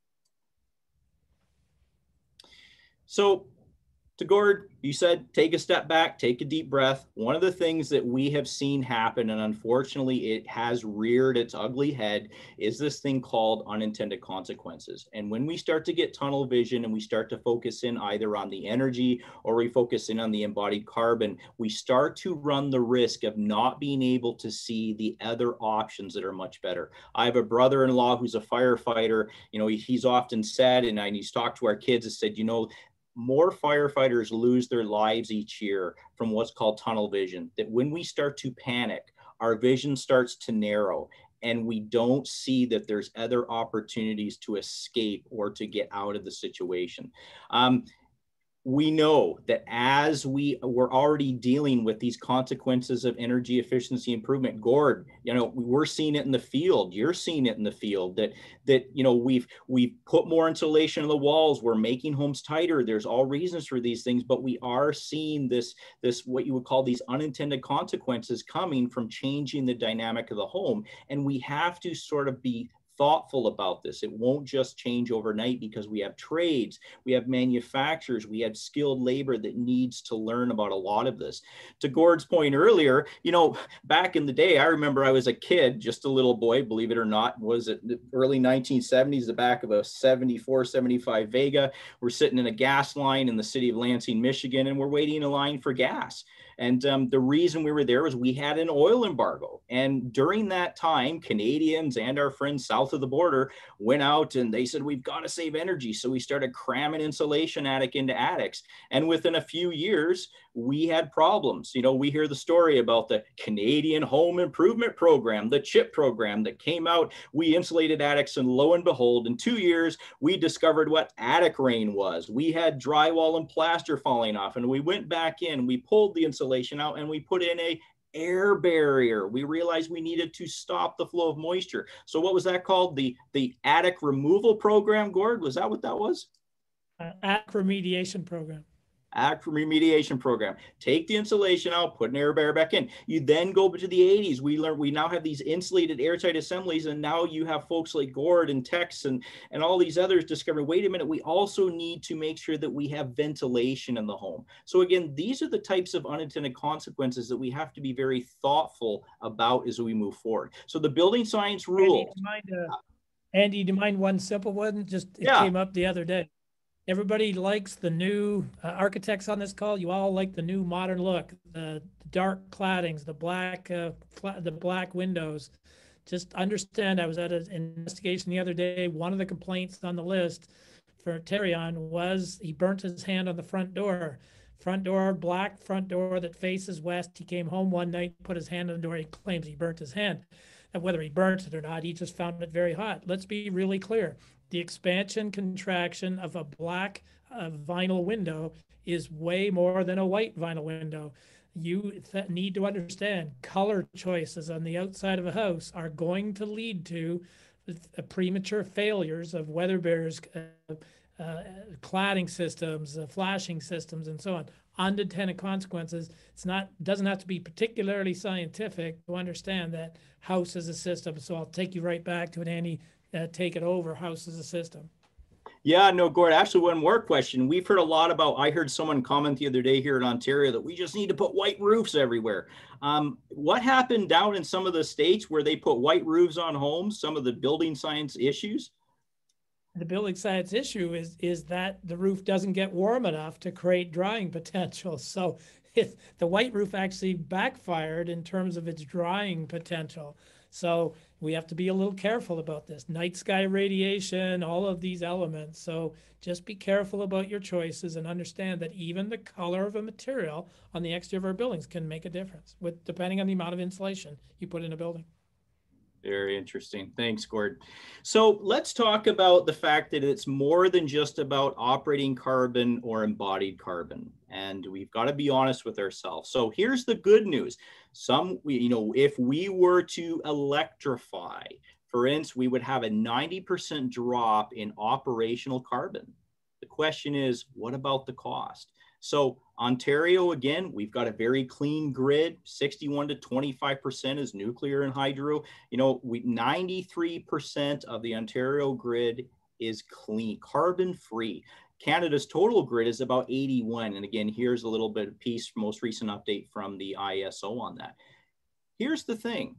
So, to Gord, you said, take a step back, take a deep breath. One of the things that we have seen happen, and unfortunately it has reared its ugly head, is this thing called unintended consequences. And when we start to get tunnel vision and we start to focus in either on the energy or we focus in on the embodied carbon, we start to run the risk of not being able to see the other options that are much better. I have a brother-in-law who's a firefighter. You know, he, he's often said, and I, he's talked to our kids and said, you know, more firefighters lose their lives each year from what's called tunnel vision, that when we start to panic, our vision starts to narrow and we don't see that there's other opportunities to escape or to get out of the situation. Um, we know that as we were already dealing with these consequences of energy efficiency improvement, Gord, you know, we're seeing it in the field. You're seeing it in the field that, that, you know, we've, we've put more insulation on the walls. We're making homes tighter. There's all reasons for these things, but we are seeing this, this, what you would call these unintended consequences coming from changing the dynamic of the home. And we have to sort of be thoughtful about this. It won't just change overnight, because we have trades, we have manufacturers, we have skilled labor that needs to learn about a lot of this. To Gord's point earlier, you know, back in the day, I remember I was a kid, just a little boy, believe it or not, was it the early nineteen seventies, the back of a seventy-four, seventy-five Vega. We're sitting in a gas line in the city of Lansing, Michigan, and we're waiting in a line for gas. And um, the reason we were there was we had an oil embargo. And during that time, Canadians and our friends south of the border went out and they said, we've got to save energy. So we started cramming insulation attic into attics. And within a few years, we had problems. You know, we hear the story about the Canadian Home Improvement Program, the CHIP program that came out. We insulated attics, and lo and behold, in two years, we discovered what attic rain was. We had drywall and plaster falling off, and we went back in, we pulled the insulation out, and we put in a air barrier. We realized we needed to stop the flow of moisture. So what was that called? The, the attic removal program, Gord? Was that what that was? Uh, attic remediation program. Attic remediation program. Take the insulation out, put an air barrier back in. You then go to the eighties. We learned we now have these insulated airtight assemblies, and now you have folks like Gord and Tex and, and all these others discovering, wait a minute, we also need to make sure that we have ventilation in the home. So again, these are the types of unintended consequences that we have to be very thoughtful about as we move forward. So the building science rules. Andy, do you mind, uh, Andy, do you mind one simple one? Just it yeah. came up the other day. Everybody likes the new uh, architects on this call. You all like the new modern look, the dark claddings, the black, uh, the black windows. Just understand, I was at an investigation the other day. One of the complaints on the list for Terrion was he burnt his hand on the front door. Front door, black front door that faces west. He came home one night, put his hand on the door. He claims he burnt his hand. And whether he burnt it or not, he just found it very hot. Let's be really clear. The expansion contraction of a black uh, vinyl window is way more than a white vinyl window. you th- need to understand color choices on the outside of a house are going to lead to uh, premature failures of weather barriers, uh, uh, cladding systems, uh, flashing systems, and so on. Unintended consequences. It's not doesn't have to be particularly scientific to understand that house is a system. So I'll take you right back to it, Andy. Uh, take it over. House is a system. Yeah, no, Gord, actually one more question. We've heard a lot about, I heard someone comment the other day here in Ontario that we just need to put white roofs everywhere. Um, what happened down in some of the states where they put white roofs on homes, some of the building science issues? The building science issue is, is that the roof doesn't get warm enough to create drying potential. So if the white roof actually backfired in terms of its drying potential. So we have to be a little careful about this. Night sky radiation, all of these elements. So just be careful about your choices and understand that even the color of a material on the exterior of our buildings can make a difference with depending on the amount of insulation you put in a building. Very interesting. Thanks, Gord. So let's talk about the fact that it's more than just about operating carbon or embodied carbon. And we've got to be honest with ourselves. So here's the good news. Some, you know, if we were to electrify, for instance, we would have a ninety percent drop in operational carbon. The question is, what about the cost? So Ontario, again, we've got a very clean grid. sixty-one to twenty-five percent is nuclear and hydro. You know, we ninety-three percent of the Ontario grid is clean, carbon free. Canada's total grid is about eighty-one. And again, here's a little bit of piece, most recent update from the I S O on that. Here's the thing.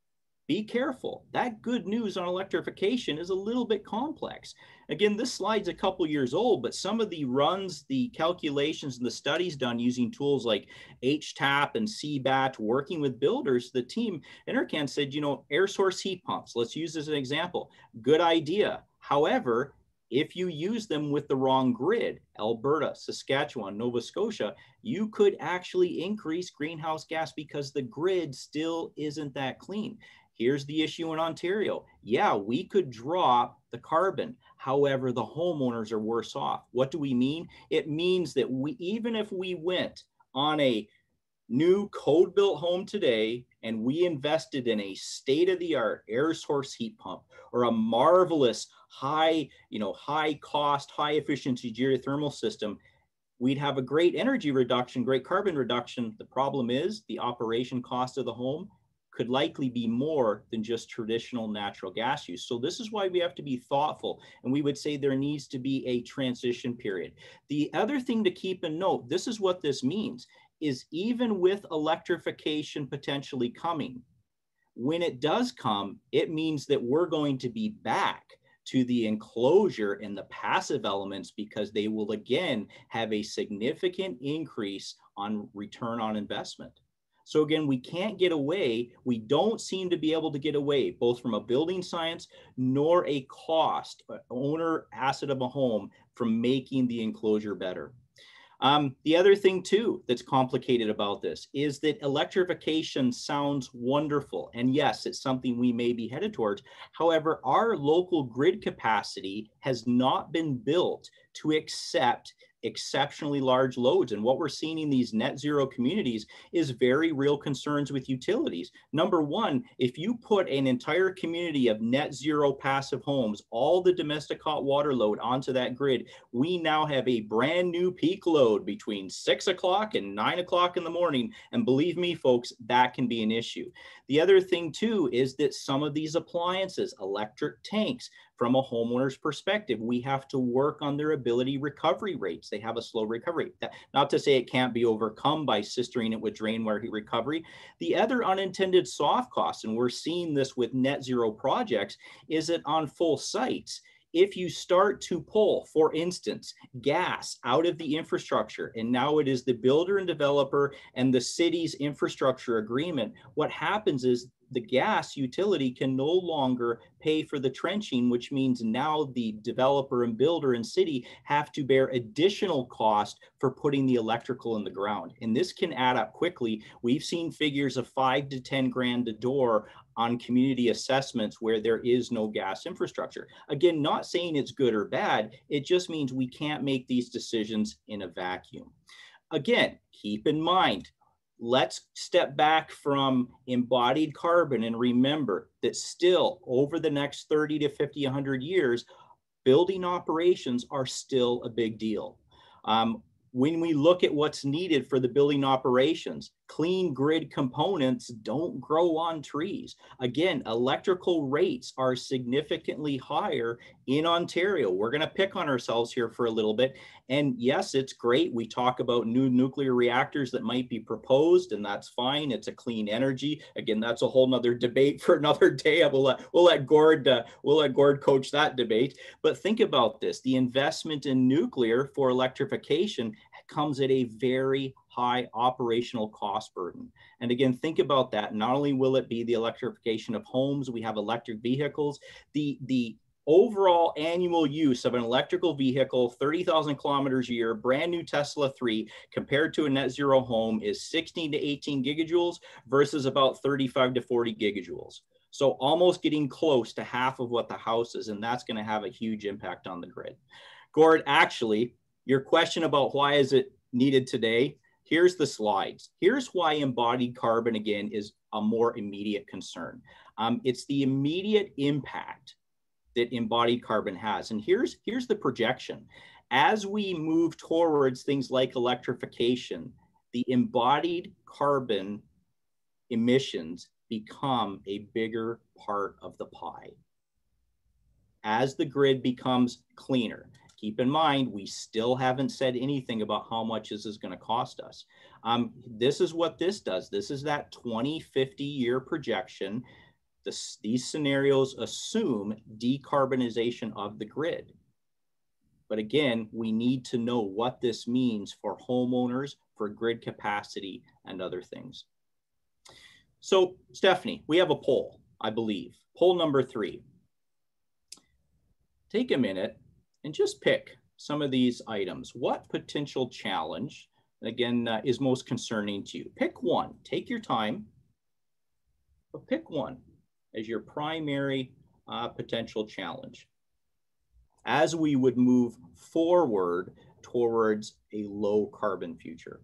Be careful. That good news on electrification is a little bit complex. Again, this slide's a couple years old, but some of the runs, the calculations, and the studies done using tools like H TAP and C BAT, working with builders, the team, Intercan said, you know, air source heat pumps, let's use as an example. Good idea. However, if you use them with the wrong grid, Alberta, Saskatchewan, Nova Scotia, you could actually increase greenhouse gas because the grid still isn't that clean. Here's the issue in Ontario. Yeah, we could drop the carbon. However, the homeowners are worse off. What do we mean? It means that we, even if we went on a new code built home today and we invested in a state-of-the-art air source heat pump or a marvelous high, you know, high cost, high efficiency geothermal system, we'd have a great energy reduction, great carbon reduction. The problem is the operation cost of the home could likely be more than just traditional natural gas use. So this is why we have to be thoughtful. And we would say there needs to be a transition period. The other thing to keep in note, this is what this means, is even with electrification potentially coming, when it does come, it means that we're going to be back to the enclosure and the passive elements because they will again have a significant increase on return on investment. So again, we can't get away. We don't seem to be able to get away, both from a building science nor a cost, owner asset of a home, from making the enclosure better. Um, the other thing too that's complicated about this is that electrification sounds wonderful. And yes, it's something we may be headed towards. However, our local grid capacity has not been built to accept exceptionally large loads. And what we're seeing in these net zero communities is very real concerns with utilities. Number one, if you put an entire community of net zero passive homes, all the domestic hot water load onto that grid, we now have a brand new peak load between six o'clock and nine o'clock in the morning. And believe me, folks, that can be an issue. The other thing too is that some of these appliances, electric tanks, from a homeowner's perspective, we have to work on their ability recovery rates. They have a slow recovery. That, not to say it can't be overcome by sistering it with drainware recovery. The other unintended soft costs, and we're seeing this with net zero projects, is that on full sites, if you start to pull, for instance, gas out of the infrastructure, and now it is the builder and developer and the city's infrastructure agreement, what happens is the gas utility can no longer pay for the trenching, which means now the developer and builder and city have to bear additional cost for putting the electrical in the ground. And this can add up quickly. We've seen figures of five to ten grand a door on community assessments where there is no gas infrastructure. Again, not saying it's good or bad, it just means we can't make these decisions in a vacuum. Again, keep in mind, let's step back from embodied carbon and remember that still over the next thirty to fifty, one hundred years, building operations are still a big deal. Um, when we look at what's needed for the building operations, clean grid components don't grow on trees. Again, electrical rates are significantly higher in Ontario. We're going to pick on ourselves here for a little bit. And yes, it's great. We talk about new nuclear reactors that might be proposed, and that's fine. It's a clean energy. Again, that's a whole nother debate for another day. We'll let, we'll let Gord, uh, we'll let Gord coach that debate. But think about this. The investment in nuclear for electrification comes at a very high operational cost burden. And again, think about that. Not only will it be the electrification of homes, we have electric vehicles, the, the overall annual use of an electrical vehicle, thirty thousand kilometers a year, brand new Tesla three, compared to a net zero home is sixteen to eighteen gigajoules versus about thirty-five to forty gigajoules. So almost getting close to half of what the house is, and that's going to have a huge impact on the grid. Gord, actually, your question about why is it needed today, here's the slides. Here's why embodied carbon, again, is a more immediate concern. Um, it's the immediate impact that embodied carbon has. And here's, here's the projection. As we move towards things like electrification, the embodied carbon emissions become a bigger part of the pie. As the grid becomes cleaner, keep in mind, we still haven't said anything about how much this is going to cost us. Um, this is what this does. This is that twenty, fifty year projection. This, these scenarios assume decarbonization of the grid. But again, we need to know what this means for homeowners, for grid capacity, and other things. So, Stephanie, we have a poll, I believe. Poll number three. Take a minute and just pick some of these items. What potential challenge, again, uh, is most concerning to you? Pick one. Take your time, but pick one as your primary uh, potential challenge as we would move forward towards a low carbon future.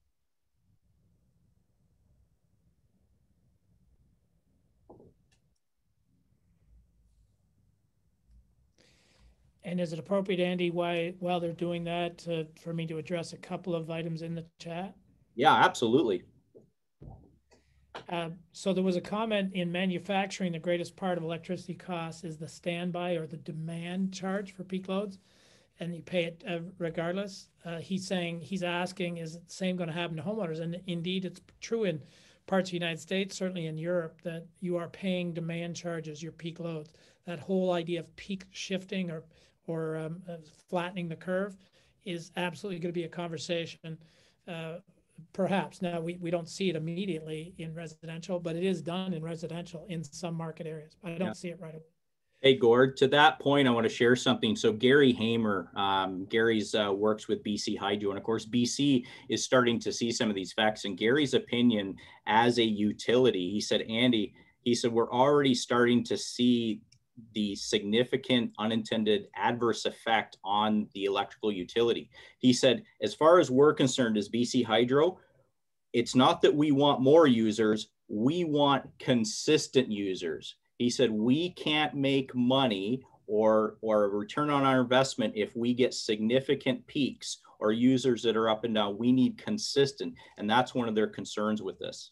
And is it appropriate, Andy, why, while they're doing that, uh, for me to address a couple of items in the chat? Yeah, absolutely. Uh, so there was a comment in manufacturing, the greatest part of electricity costs is the standby or the demand charge for peak loads, and you pay it uh, regardless. Uh, he's saying, he's asking, is it the same going to happen to homeowners? And indeed, it's true in parts of the United States, certainly in Europe, that you are paying demand charges, your peak loads. That whole idea of peak shifting or or um, uh, flattening the curve is absolutely going to be a conversation, uh, perhaps. Now, we, we don't see it immediately in residential, but it is done in residential in some market areas. I don't yeah. see it right away. Hey, Gord, to that point, I want to share something. So Gary Hamer, um, Gary's uh, works with B C Hydro, and of course, B C is starting to see some of these facts. And Gary's opinion as a utility, he said, Andy, he said, we're already starting to see the significant unintended adverse effect on the electrical utility. He said, as far as we're concerned as B C Hydro, it's not that we want more users, we want consistent users. He said, we can't make money or, or a return on our investment if we get significant peaks or users that are up and down. We need consistent, and that's one of their concerns with this.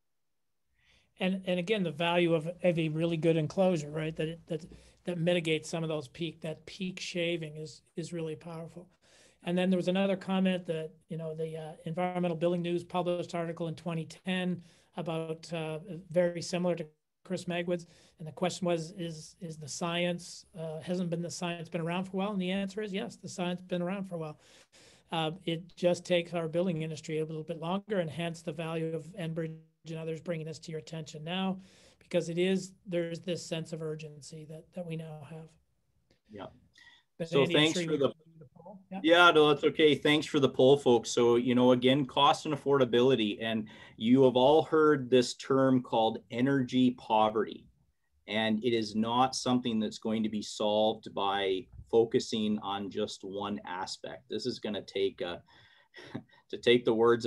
And and again, the value of, of a really good enclosure, right? That it, that that mitigates some of those peak, that peak shaving is is really powerful. And then there was another comment that, you know, the uh, Environmental Building News published article in twenty ten about uh, very similar to Chris Magwood's, and the question was, is is the science uh, hasn't been the science been around for a while? And the answer is yes, the science been around for a while. Uh, it just takes our building industry a little bit longer, and hence the value of Enbridge and others bringing this to your attention now, because it is, there's this sense of urgency that, that we now have. Yeah. But so Andy, thanks sure for the, the poll. Yeah. yeah, no, that's okay. Thanks for the poll, folks. So, you know, again, cost and affordability, and you have all heard this term called energy poverty. And it is not something that's going to be solved by focusing on just one aspect. This is going to take a, to take the words of a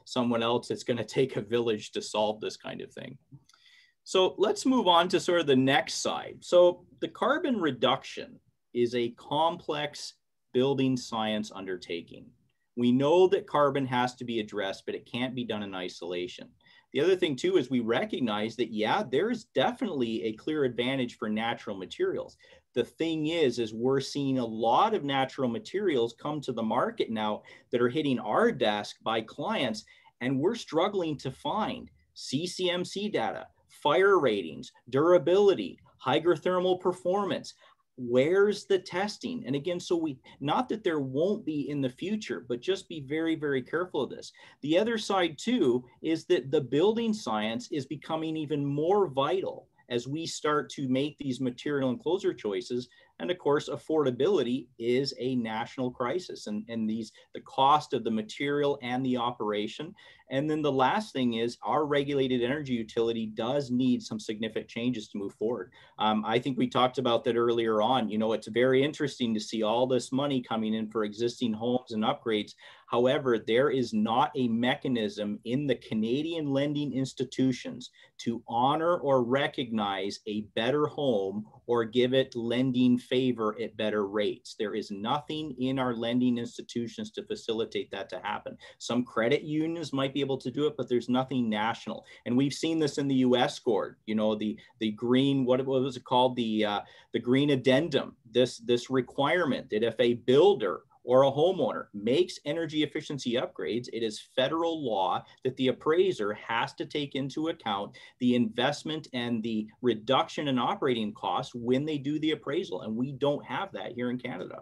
someone else. It's going to take a village to solve this kind of thing. So let's move on to sort of the next side. So the carbon reduction is a complex building science undertaking. We know that carbon has to be addressed, but it can't be done in isolation. The other thing too is we recognize that, yeah, there's definitely a clear advantage for natural materials. The thing is, is we're seeing a lot of natural materials come to the market now that are hitting our desk by clients, and we're struggling to find C C M C data, fire ratings, durability, hygrothermal performance. Where's the testing? And again, so we, not that there won't be in the future, but just be very, very careful of this. The other side too is that the building science is becoming even more vital as we start to make these material enclosure choices. And of course, affordability is a national crisis, and, and these, the cost of the material and the operation. And then the last thing is our regulated energy utility does need some significant changes to move forward. Um, I think we talked about that earlier on. You know, it's very interesting to see all this money coming in for existing homes and upgrades. However, there is not a mechanism in the Canadian lending institutions to honor or recognize a better home or give it lending favor at better rates. There is nothing in our lending institutions to facilitate that to happen. Some credit unions might be able to do it, but there's nothing national. And we've seen this in the U S, Gord, you know, the, the green, what, what was it called? The, uh, the green addendum, this, this requirement that if a builder or a homeowner makes energy efficiency upgrades, it is federal law that the appraiser has to take into account the investment and the reduction in operating costs when they do the appraisal. And we don't have that here in Canada.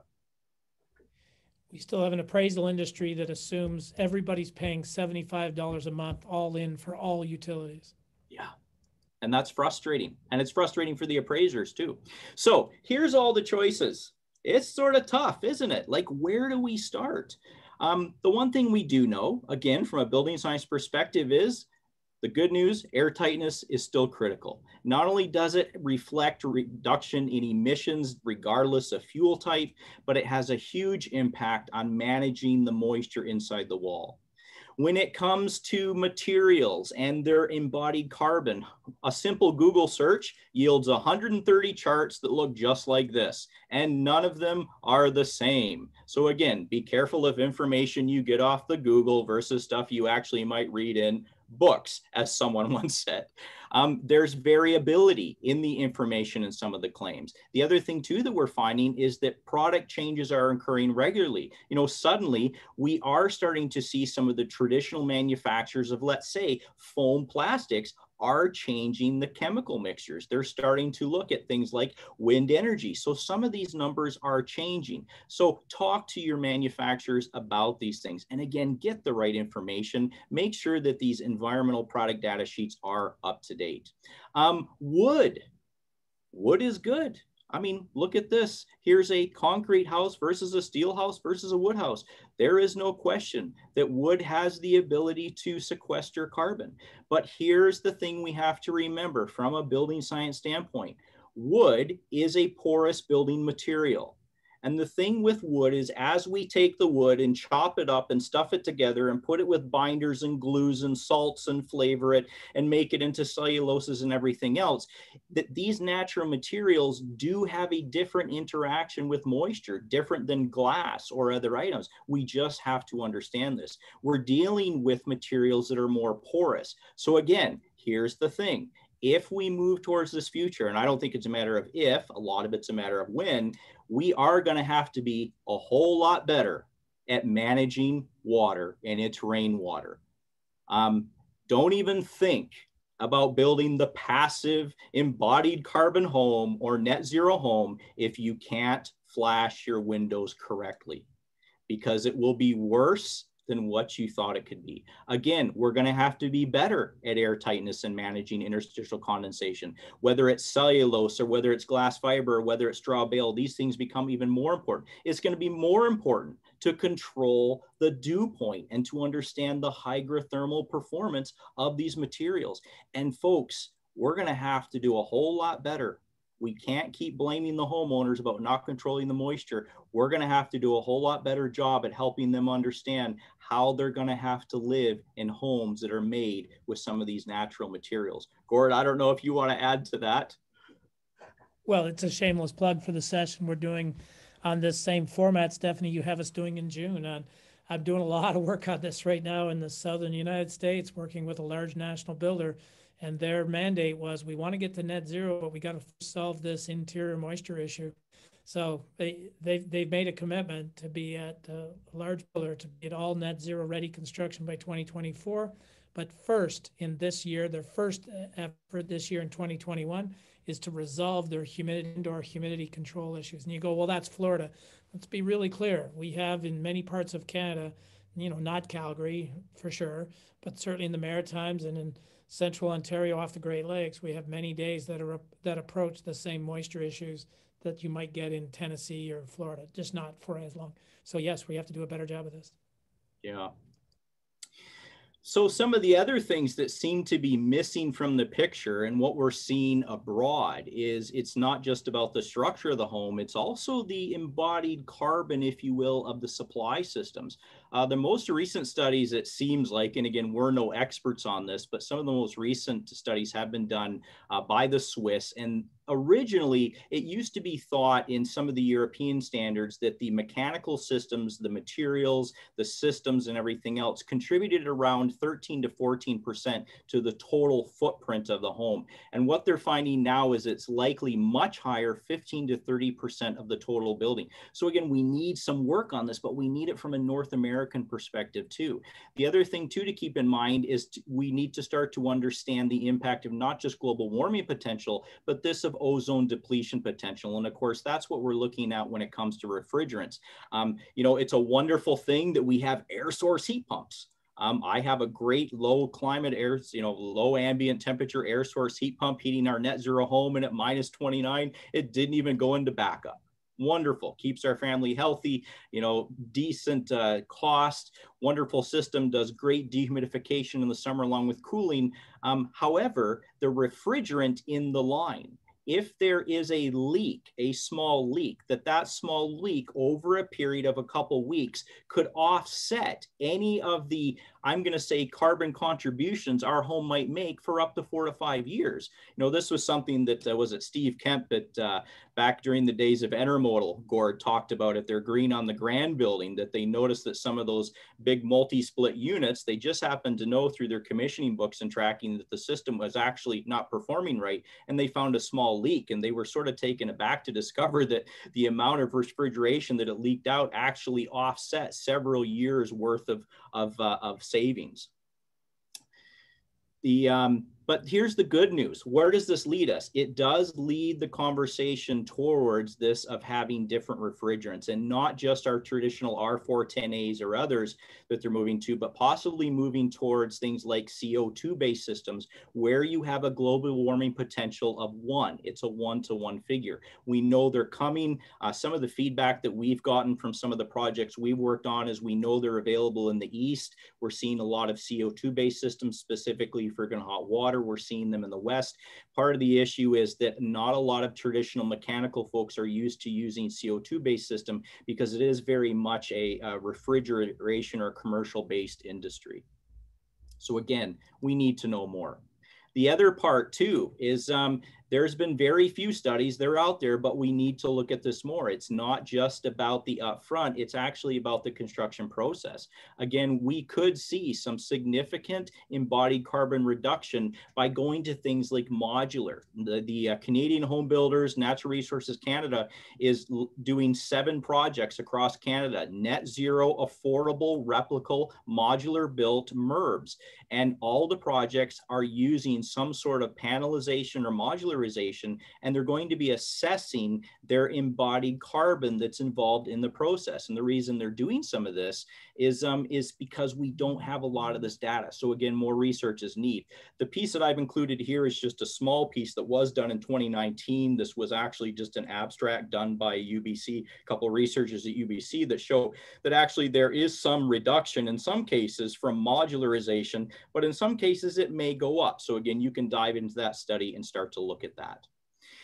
We still have an appraisal industry that assumes everybody's paying seventy-five dollars a month all in for all utilities. Yeah. And that's frustrating. And it's frustrating for the appraisers too. So here's all the choices. It's sort of tough, isn't it? Like, where do we start? Um, the one thing we do know, again, from a building science perspective, is the good news: air tightness is still critical. Not only does it reflect a reduction in emissions regardless of fuel type, but it has a huge impact on managing the moisture inside the wall. When it comes to materials and their embodied carbon, a simple Google search yields one hundred thirty charts that look just like this, and none of them are the same. So again, be careful of information you get off the Google versus stuff you actually might read in books, as someone once said. Um, there's variability in the information in some of the claims. The other thing too that we're finding is that product changes are occurring regularly. You know, suddenly we are starting to see some of the traditional manufacturers of, let's say, foam plastics are changing the chemical mixtures. They're starting to look at things like wind energy. So some of these numbers are changing. So talk to your manufacturers about these things. And again, get the right information. Make sure that these environmental product data sheets are up to date. Um, wood. Wood is good. I mean, look at this. Here's a concrete house versus a steel house versus a wood house. There is no question that wood has the ability to sequester carbon. But here's the thing we have to remember from a building science standpoint. Wood is a porous building material. And the thing with wood is, as we take the wood and chop it up and stuff it together and put it with binders and glues and salts and flavor it and make it into celluloses and everything else, that these natural materials do have a different interaction with moisture, different than glass or other items. We just have to understand this. We're dealing with materials that are more porous. So again, here's the thing. If we move towards this future, and I don't think it's a matter of if, a lot of it's a matter of when, we are going to have to be a whole lot better at managing water and its rainwater. Um, don't even think about building the passive embodied carbon home or net zero home if you can't flash your windows correctly, because it will be worse than what you thought it could be. Again, we're going to have to be better at air tightness and managing interstitial condensation. Whether it's cellulose or whether it's glass fiber or whether it's straw bale, these things become even more important. It's going to be more important to control the dew point and to understand the hygrothermal performance of these materials. And folks, we're going to have to do a whole lot better We can't keep blaming the homeowners about not controlling the moisture. We're going to have to do a whole lot better job at helping them understand how they're going to have to live in homes that are made with some of these natural materials. Gord, I don't know if you want to add to that. Well, it's a shameless plug for the session we're doing on this same format, Stephanie, you have us doing in June. On, I'm doing a lot of work on this right now in the southern United States, working with a large national builder. And their mandate was, we want to get to net zero, but we got to solve this interior moisture issue. So they, they've, they've made a commitment to be at uh, a large builder to be at all net zero ready construction by twenty twenty-four. But first in this year, their first effort this year in twenty twenty-one is to resolve their humidity, indoor humidity control issues. And you go, well, that's Florida. Let's be really clear. We have in many parts of Canada, you know, not Calgary for sure, but certainly in the Maritimes and in central Ontario off the Great Lakes, we have many days that are that approach the same moisture issues that you might get in Tennessee or Florida, just not for as long. So yes, we have to do a better job of this. Yeah. So some of the other things that seem to be missing from the picture and what we're seeing abroad is it's not just about the structure of the home, it's also the embodied carbon, if you will, of the supply systems. Uh, the most recent studies, it seems like, and again, we're no experts on this, but some of the most recent studies have been done uh, by the Swiss. And originally, it used to be thought in some of the European standards that the mechanical systems, the materials, the systems, and everything else contributed around thirteen to fourteen percent to the total footprint of the home. And what they're finding now is it's likely much higher, fifteen to thirty percent of the total building. So again, we need some work on this, but we need it from a North American perspective too. The other thing too to keep in mind is to, we need to start to understand the impact of not just global warming potential, but this of ozone depletion potential. And of course, that's what we're looking at when it comes to refrigerants. Um, you know, it's a wonderful thing that we have air source heat pumps. Um, I have a great low climate air, you know, low ambient temperature air source heat pump heating our net zero home, and at minus twenty-nine, it didn't even go into backup. Wonderful, keeps our family healthy, you know, decent uh, cost, wonderful system, does great dehumidification in the summer along with cooling. Um, however, the refrigerant in the line, if there is a leak, a small leak, that that small leak over a period of a couple weeks could offset any of the, I'm going to say, carbon contributions our home might make for up to four to five years. You know, this was something that uh, was at Steve Kemp at uh, back during the days of Intermodal. Gord talked about at their Green on the Grand building, that they noticed that some of those big multi-split units, they just happened to know through their commissioning books and tracking that the system was actually not performing right. And they found a small leak, and they were sort of taken aback to discover that the amount of refrigeration that it leaked out actually offset several years worth of, of, uh, of savings. The, um, but here's the good news. Where does this lead us? It does lead the conversation towards this of having different refrigerants, and not just our traditional R four ten A's or others that they're moving to, but possibly moving towards things like C O two based systems where you have a global warming potential of one. It's a one to one figure. We know they're coming. Uh, some of the feedback that we've gotten from some of the projects we've worked on is we know they're available in the East. We're seeing a lot of C O two based systems specifically for hot water. We're seeing them in the West. Part of the issue is that not a lot of traditional mechanical folks are used to using C O two based system because it is very much a, a refrigeration or commercial based industry. So again, we need to know more. The other part too is um, there's been very few studies, they're out there, but we need to look at this more. It's not just about the upfront, it's actually about the construction process. Again, we could see some significant embodied carbon reduction by going to things like modular. The, the uh, Canadian Home Builders, Natural Resources Canada is doing seven projects across Canada, net zero, affordable, replicable, modular built M U R Bs. And all the projects are using some sort of panelization or modularization, and they're going to be assessing their embodied carbon that's involved in the process. And the reason they're doing some of this is, um, is because we don't have a lot of this data. So again, more research is needed. The piece that I've included here is just a small piece that was done in twenty nineteen. This was actually just an abstract done by U B C, a couple of researchers at U B C that show that actually there is some reduction in some cases from modularization, but in some cases it may go up. So again, you can dive into that study and start to look at that.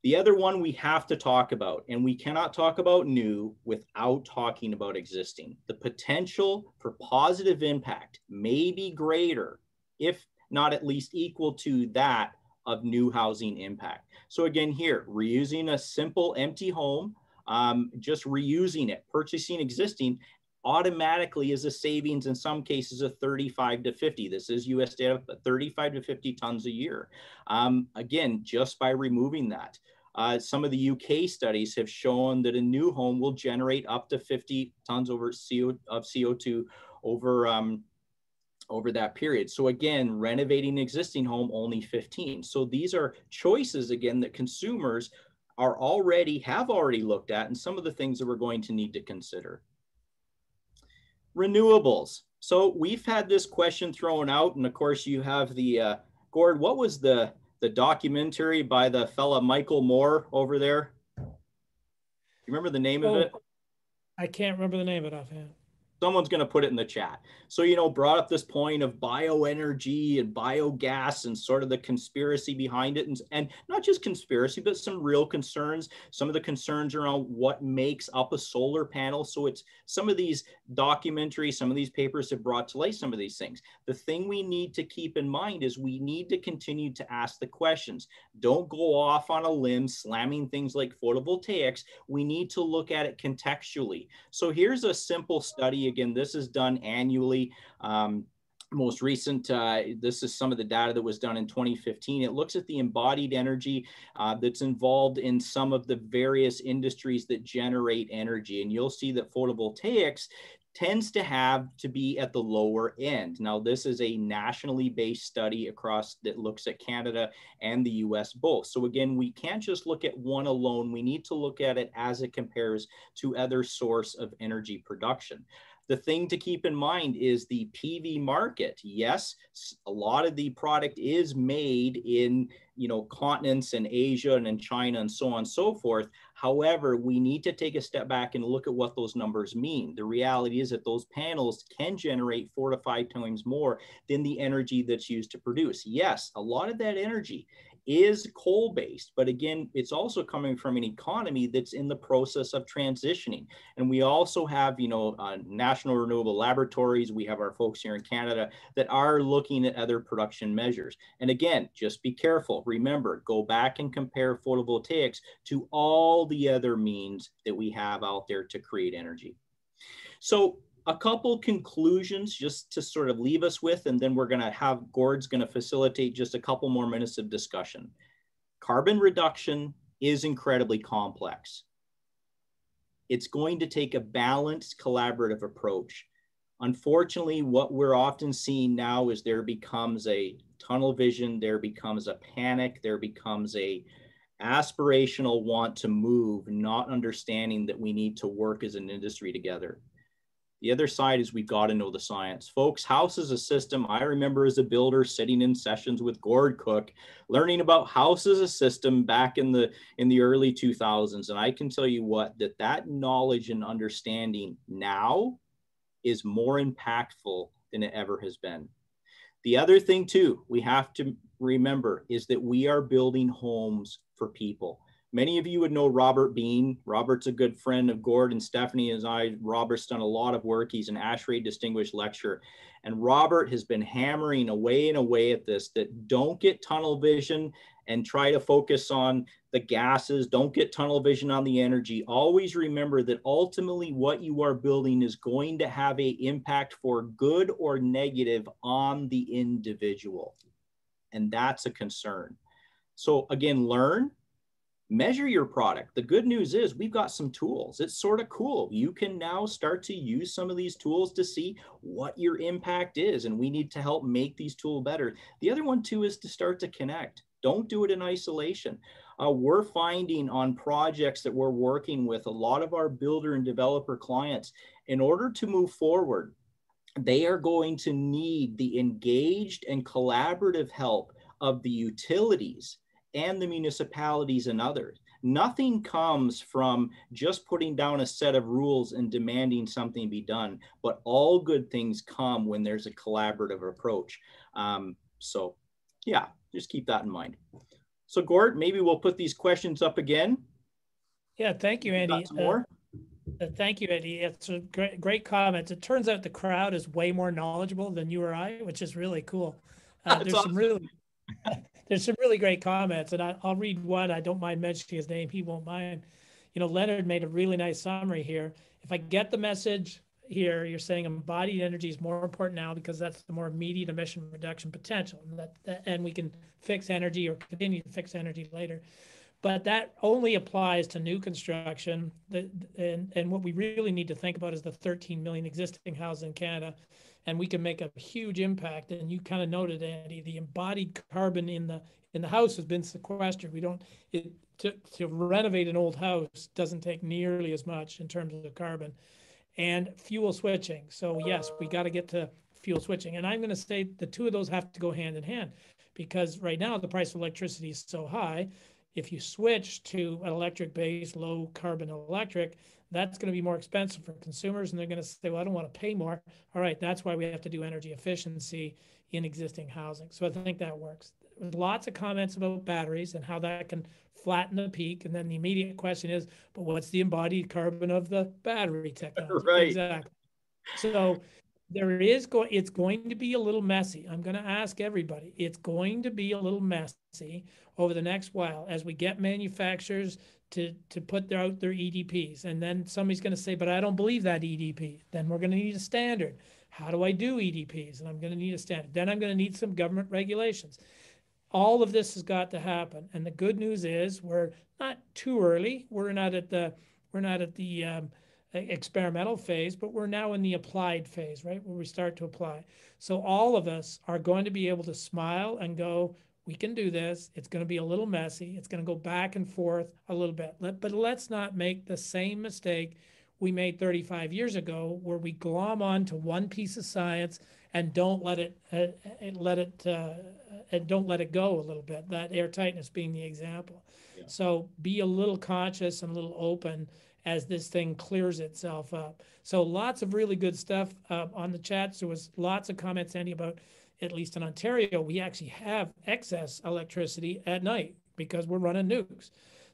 The other one we have to talk about, and we cannot talk about new without talking about existing. The potential for positive impact may be greater, if not at least equal to that of new housing impact. So again, here, reusing a simple empty home, um, just reusing it, purchasing existing, automatically is a savings in some cases of thirty-five to fifty. This is U S data, but thirty-five to fifty tons a year. Um, again, just by removing that. Uh, some of the U K studies have shown that a new home will generate up to fifty tons over C O, of C O two over, um, over that period. So again, renovating an existing home, only fifteen. So these are choices, again, that consumers are already, have already looked at, and some of the things that we're going to need to consider. Renewables. So we've had this question thrown out, and of course you have the, uh, Gord, what was the, the documentary by the fella Michael Moore over there? You remember the name oh, of it? I can't remember the name of it offhand. Someone's going to put it in the chat. So, you know, brought up this point of bioenergy and biogas and sort of the conspiracy behind it. And, and not just conspiracy, but some real concerns. Some of the concerns around what makes up a solar panel. So it's some of these documentaries, some of these papers have brought to light some of these things. The thing we need to keep in mind is we need to continue to ask the questions. Don't go off on a limb slamming things like photovoltaics. We need to look at it contextually. So here's a simple study. Again, this is done annually. Um, most recent, uh, this is some of the data that was done in twenty fifteen. It looks at the embodied energy uh, that's involved in some of the various industries that generate energy. And you'll see that photovoltaics tends to have to be at the lower end. Now, this is a nationally based study across that looks at Canada and the U S both. So again, we can't just look at one alone. We need to look at it as it compares to other source of energy production. The thing to keep in mind is the P V market. Yes, a lot of the product is made in, you know, continents and Asia and in China and so on and so forth. However, we need to take a step back and look at what those numbers mean. The reality is that those panels can generate four to five times more than the energy that's used to produce. Yes, a lot of that energy is coal-based, but again, it's also coming from an economy that's in the process of transitioning. And we also have, you know, uh, national renewable laboratories. We have our folks here in Canada that are looking at other production measures. And again, just be careful. Remember, go back and compare photovoltaics to all the other means that we have out there to create energy. So a couple conclusions just to sort of leave us with, and then we're going to have Gord's going to facilitate just a couple more minutes of discussion. Carbon reduction is incredibly complex. It's going to take a balanced, collaborative approach. Unfortunately, what we're often seeing now is there becomes a tunnel vision, there becomes a panic, there becomes a aspirational want to move, not understanding that we need to work as an industry together. The other side is we've got to know the science. Folks, house is a system. I remember as a builder sitting in sessions with Gord Cook, learning about house as a system back in the, in the early two thousands. And I can tell you what, that that knowledge and understanding now is more impactful than it ever has been. The other thing too, we have to remember is that we are building homes for people. Many of you would know Robert Bean. Robert's a good friend of Gord and Stephanie as I. Robert's done a lot of work. He's an ASHRAE Distinguished Lecturer. And Robert has been hammering away and away at this, that don't get tunnel vision and try to focus on the gases. Don't get tunnel vision on the energy. Always remember that ultimately what you are building is going to have an impact for good or negative on the individual. And that's a concern. So again, learn. Measure your product. The good news is we've got some tools. It's sort of cool. You can now start to use some of these tools to see what your impact is, and we need to help make these tools better. The other one too is to start to connect. Don't do it in isolation. Uh, we're finding on projects that we're working with a lot of our builder and developer clients, in order to move forward, they are going to need the engaged and collaborative help of the utilities and the municipalities and others. Nothing comes from just putting down a set of rules and demanding something be done, but all good things come when there's a collaborative approach. Um, so yeah, just keep that in mind. So Gord, maybe we'll put these questions up again. Yeah, thank you, Andy. Some more? Uh, uh, thank you, Andy. It's a great, great comments. It turns out the crowd is way more knowledgeable than you or I, which is really cool. Uh, there's awesome. some really, there's some really great comments, and I, I'll read one. I don't mind mentioning his name; he won't mind. You know, Leonard made a really nice summary here. If I get the message here, you're saying embodied energy is more important now because that's the more immediate emission reduction potential, and that, that and we can fix energy or continue to fix energy later. But that only applies to new construction. The, and, and what we really need to think about is the thirteen million existing houses in Canada. And we can make a huge impact. And you kind of noted, Andy, the embodied carbon in the in the house has been sequestered. We don't, it, to, to renovate an old house doesn't take nearly as much in terms of carbon. And fuel switching. So yes, we got to get to fuel switching. And I'm going to say the two of those have to go hand in hand, because right now the price of electricity is so high. If you switch to an electric-based, low-carbon electric, that's going to be more expensive for consumers, and they're going to say, well, I don't want to pay more. All right, that's why we have to do energy efficiency in existing housing. So I think that works. There's lots of comments about batteries and how that can flatten the peak, and then the immediate question is, but what's the embodied carbon of the battery technology? Right. Exactly. So there is going, it's going to be a little messy. I'm going to ask everybody, it's going to be a little messy over the next while as we get manufacturers to, to put their, out their E D Ps. And then somebody's going to say, but I don't believe that E D P. Then we're going to need a standard. How do I do E D Ps? And I'm going to need a standard. Then I'm going to need some government regulations. All of this has got to happen. And the good news is we're not too early. We're not at the, we're not at the, um, experimental phase, but we're now in the applied phase, right? Where we start to apply. So all of us are going to be able to smile and go, we can do this. It's going to be a little messy. It's going to go back and forth a little bit. Let, but let's not make the same mistake we made thirty-five years ago, where we glom on to one piece of science and don't let it, uh, let it, uh, and don't let it go a little bit. That air tightness being the example. Yeah. So be a little conscious and a little open as this thing clears itself up. So lots of really good stuff uh, on the chats. There was lots of comments, Andy, about, at least in Ontario, we actually have excess electricity at night because we're running nukes.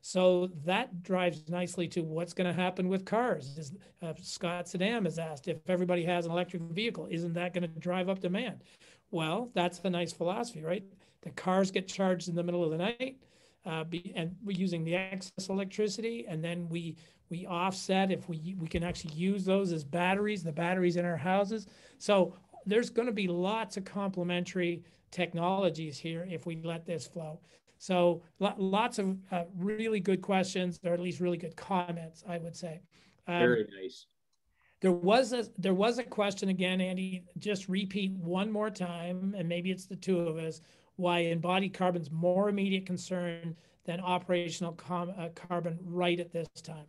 So that drives nicely to what's going to happen with cars. Is, uh, Scott Saddam has asked, if everybody has an electric vehicle, isn't that going to drive up demand? Well, that's a nice philosophy, right? The cars get charged in the middle of the night, uh, be, and we're using the excess electricity, and then we we offset if we we can actually use those as batteries, the batteries in our houses. So there's going to be lots of complementary technologies here if we let this flow. So lots of uh, really good questions, or at least really good comments, I would say. Um, Very nice. There was a there was a question again, Andy. Just repeat one more time, and maybe it's the two of us. Why embodied carbon's more immediate concern than operational com, uh, carbon right at this time?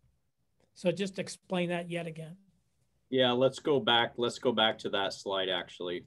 So just explain that yet again. Yeah, let's go back. Let's go back to that slide, actually.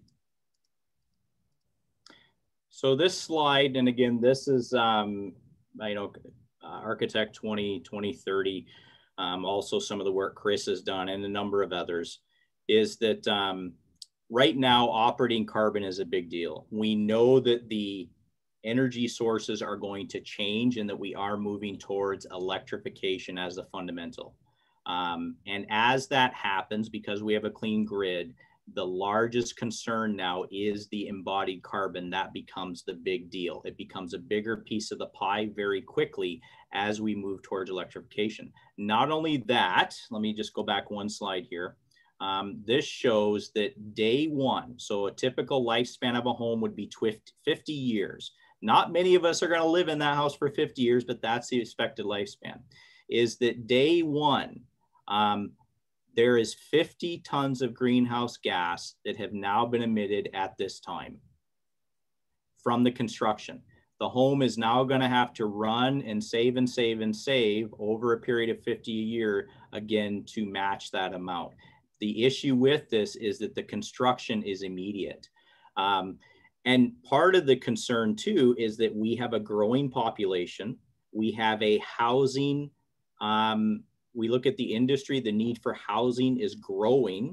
So this slide, and again, this is, um, you know, uh, Architect twenty thirty, um, also some of the work Chris has done and a number of others, is that um, right now operating carbon is a big deal. We know that the energy sources are going to change and that we are moving towards electrification as a fundamental. Um, and as that happens, because we have a clean grid, the largest concern now is the embodied carbon. That becomes the big deal. It becomes a bigger piece of the pie very quickly as we move towards electrification. Not only that, let me just go back one slide here. Um, this shows that day one, so a typical lifespan of a home would be fifty years. Not many of us are going to live in that house for fifty years, but that's the expected lifespan, is that day one, um, there is fifty tons of greenhouse gas that have now been emitted at this time from the construction. The home is now going to have to run and save and save and save over a period of fifty a year, again, to match that amount. The issue with this is that the construction is immediate. Um, and part of the concern too is that we have a growing population. We have a housing, um, we look at the industry, the need for housing is growing,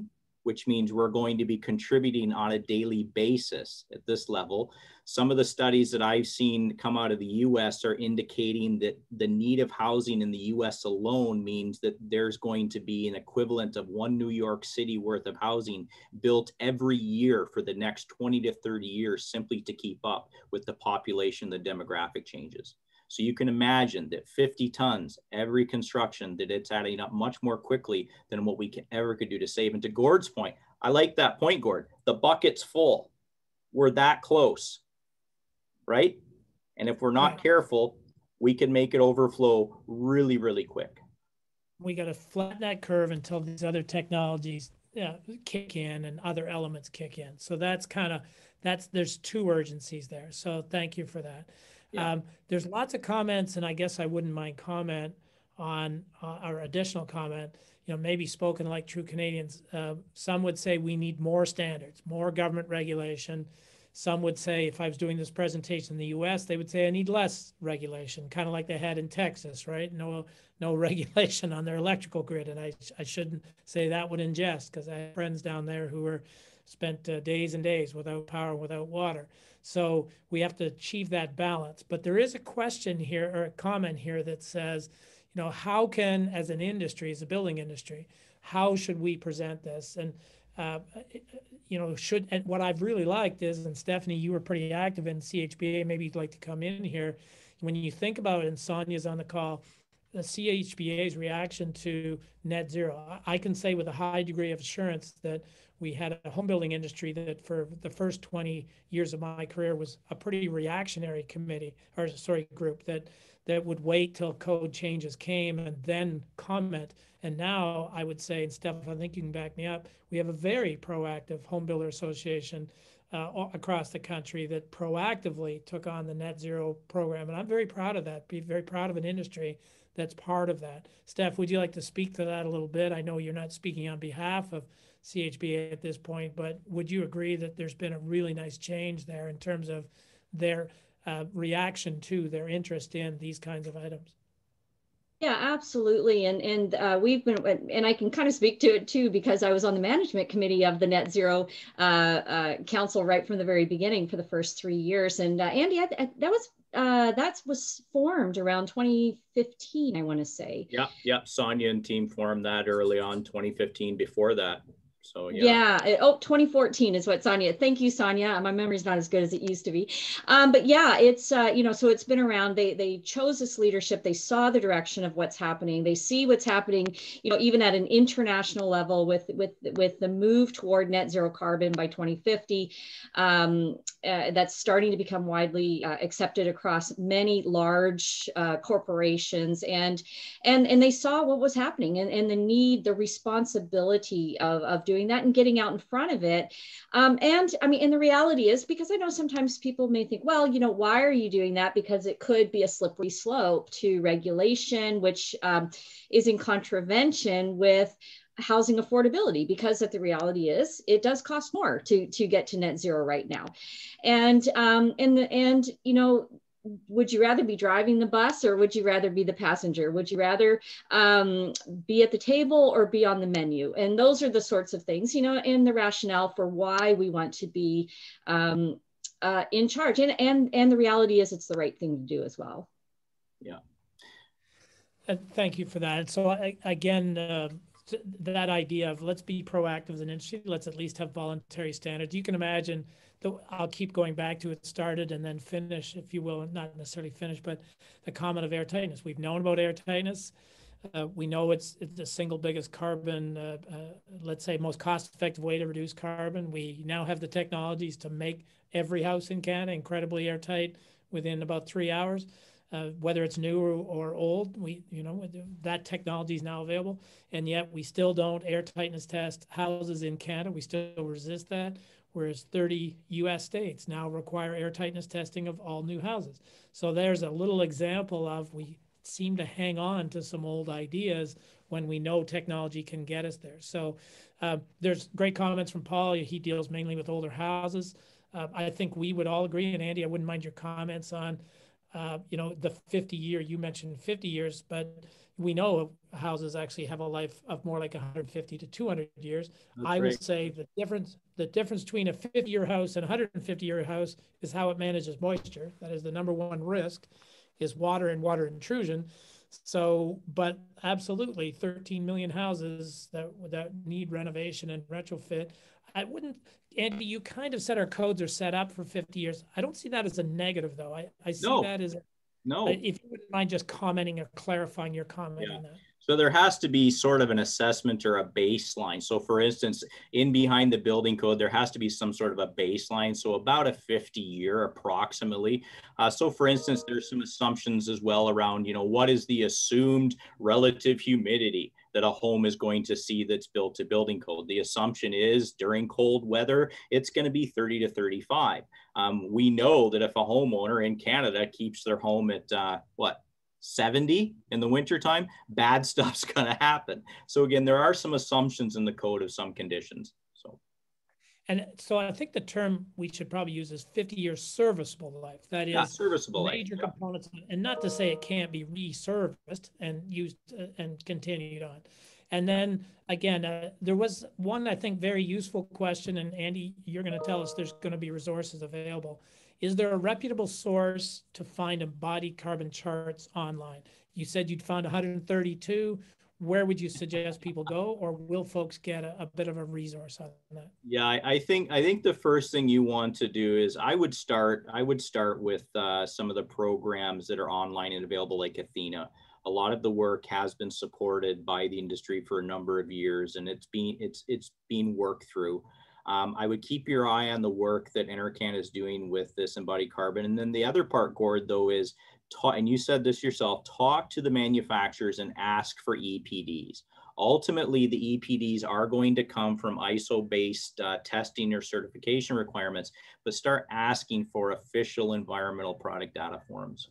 which means we're going to be contributing on a daily basis at this level. Some of the studies that I've seen come out of the U S are indicating that the need of housing in the U S alone means that there's going to be an equivalent of one New York City worth of housing built every year for the next twenty to thirty years, simply to keep up with the population, the demographic changes. So you can imagine that fifty tons, every construction, that it's adding up much more quickly than what we can ever could do to save. And to Gord's point, I like that point, Gord. The bucket's full. We're that close, right? And if we're not Right. careful, we can make it overflow really, really quick. We got to flatten that curve until these other technologies uh, kick in and other elements kick in. So that's kind of, that's, there's two urgencies there. So thank you for that. Yeah. Um, there's lots of comments, and I guess I wouldn't mind comment on uh, our additional comment, you know, maybe spoken like true Canadians. Uh, some would say we need more standards, more government regulation. Some would say, if I was doing this presentation in the U S, they would say I need less regulation, kind of like they had in Texas, right? No, no regulation on their electrical grid. And I, I shouldn't say that one in jest, because I have friends down there who were spent uh, days and days without power, without water. So we have to achieve that balance. But there is a question here, or a comment here, that says, you know, how can, as an industry, as a building industry, how should we present this? And uh, you know, should, and what I've really liked is, and Stephanie, you were pretty active in C H B A, maybe you'd like to come in here. When you think about it, and Sonia's on the call, the C H B A's reaction to net zero, I can say with a high degree of assurance that we had a home building industry that for the first twenty years of my career was a pretty reactionary committee, or sorry, group that that would wait till code changes came and then comment. And now I would say, and Steph, I think you can back me up, we have a very proactive home builder association uh, across the country that proactively took on the net zero program. And I'm very proud of that, be very proud of an industry that's part of that. Steph, would you like to speak to that a little bit? I know you're not speaking on behalf of C H B A at this point, but would you agree that there's been a really nice change there in terms of their uh, reaction to, their interest in these kinds of items? Yeah, absolutely. And and uh, we've been, and I can kind of speak to it too, because I was on the management committee of the Net Zero uh, uh, Council right from the very beginning for the first three years. And uh, Andy, I, I, that was uh, that was formed around twenty fifteen, I want to say. Yeah, yeah. Sonia and team formed that early on, twenty fifteen. Before that. So yeah. Yeah. Oh, twenty fourteen is what Sonia. Thank you, Sonia. My memory's not as good as it used to be. Um, but yeah, it's, uh, you know, so it's been around. They they chose this leadership. They saw the direction of what's happening. They see what's happening, you know, even at an international level with with with the move toward net zero carbon by twenty fifty. Um, uh, that's starting to become widely uh, accepted across many large uh, corporations. And and and they saw what was happening, and, and the need, the responsibility of, of doing that and getting out in front of it. Um, and I mean, and the reality is, because I know sometimes people may think, well, you know, why are you doing that? Because it could be a slippery slope to regulation, which um, is in contravention with housing affordability, because that the reality is it does cost more to to get to net zero right now. And um, and and you know, would you rather be driving the bus, or would you rather be the passenger? Would you rather um, be at the table or be on the menu? And those are the sorts of things, you know, and the rationale for why we want to be um, uh, in charge. And, and, and the reality is it's the right thing to do as well. Yeah. Uh, thank you for that. So I, again, uh, that idea of let's be proactive as an industry, let's at least have voluntary standards. You can imagine, the, I'll keep going back to it started and then finish, if you will, not necessarily finish, but the comment of air tightness. We've known about air tightness. Uh, we know it's, it's the single biggest carbon, uh, uh, let's say most cost-effective way to reduce carbon. We now have the technologies to make every house in Canada incredibly airtight within about three hours. Uh, whether it's new or, or old, we, you know, that technology is now available, and yet we still don't air tightness test houses in Canada. We still resist that, whereas thirty U S states now require air tightness testing of all new houses. So there's a little example of, we seem to hang on to some old ideas when we know technology can get us there. So uh, there's great comments from Paul. He deals mainly with older houses. Uh, I think we would all agree, and Andy, I wouldn't mind your comments on uh, you know, the fifty year, you mentioned fifty years, but we know houses actually have a life of more like one hundred fifty to two hundred years. That's I will right. say the difference, the difference between a fifty year house and a one hundred fifty year house is how it manages moisture. That is the number one risk, is water and water intrusion. So, but absolutely thirteen million houses that, that need renovation and retrofit. I wouldn't, Andy, you kind of said our codes are set up for fifty years. I don't see that as a negative though. I, I see No, that as, no. if you wouldn't mind just commenting or clarifying your comment Yeah. on that. So there has to be sort of an assessment or a baseline. So for instance, in behind the building code, there has to be some sort of a baseline. So about a fifty year approximately. Uh, so for instance, there's some assumptions as well around, you know, what is the assumed relative humidity that a home is going to see that's built to building code. The assumption is during cold weather, it's going to be thirty to thirty-five. Um, we know that if a homeowner in Canada keeps their home at uh, what, seventy in the wintertime, bad stuff's going to happen. So again, there are some assumptions in the code of some conditions. So, and so I think the term we should probably use is fifty year serviceable life. That is yeah, serviceable major life. components, and not to say it can't be resurfaced and used uh, and continued on. And then again, uh, there was one, I think, very useful question, and Andy, you're going to tell us there's going to be resources available. Is there a reputable source to find embodied carbon charts online? You said you'd found one hundred thirty-two. Where would you suggest people go, or will folks get a, a bit of a resource on that? Yeah, I, I think I think the first thing you want to do is I would start I would start with uh, some of the programs that are online and available, like Athena. A lot of the work has been supported by the industry for a number of years, and it's been it's it's being worked through. Um, I would keep your eye on the work that Enercan is doing with this embodied carbon. And then the other part, Gord, though, is talk, and you said this yourself, talk to the manufacturers and ask for E P Ds. Ultimately, the E P Ds are going to come from I S O-based uh, testing or certification requirements, but start asking for official environmental product data forms.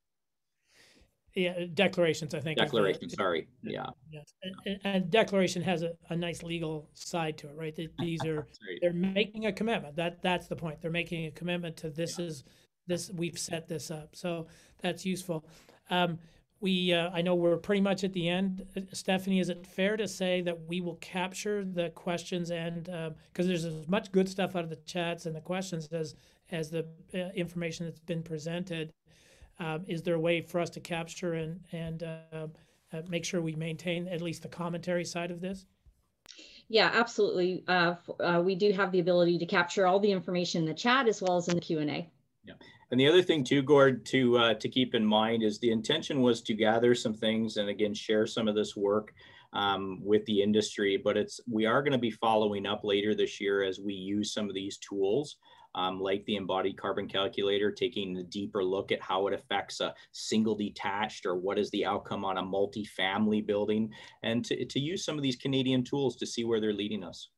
Yeah, declarations, I think. Declaration, the, sorry. Yeah. Yes. And, and declaration has a, a nice legal side to it, right? That these are, right. They're making a commitment. That that's the point. They're making a commitment to this yeah. is this, we've set this up. So that's useful. Um, we, uh, I know we're pretty much at the end. Stephanie, is it fair to say that we will capture the questions and, because um, there's as much good stuff out of the chats and the questions as, as the uh, information that's been presented. Um, is there a way for us to capture and, and uh, uh, make sure we maintain at least the commentary side of this? Yeah, absolutely. Uh, uh, we do have the ability to capture all the information in the chat as well as in the Q and A. Yeah. And the other thing too, Gord, to, uh, to keep in mind is the intention was to gather some things and again, share some of this work um, with the industry, but it's, we are going to be following up later this year as we use some of these tools. Um, like the embodied carbon calculator, taking a deeper look at how it affects a single detached or what is the outcome on a multi-family building, and to, to use some of these Canadian tools to see where they're leading us.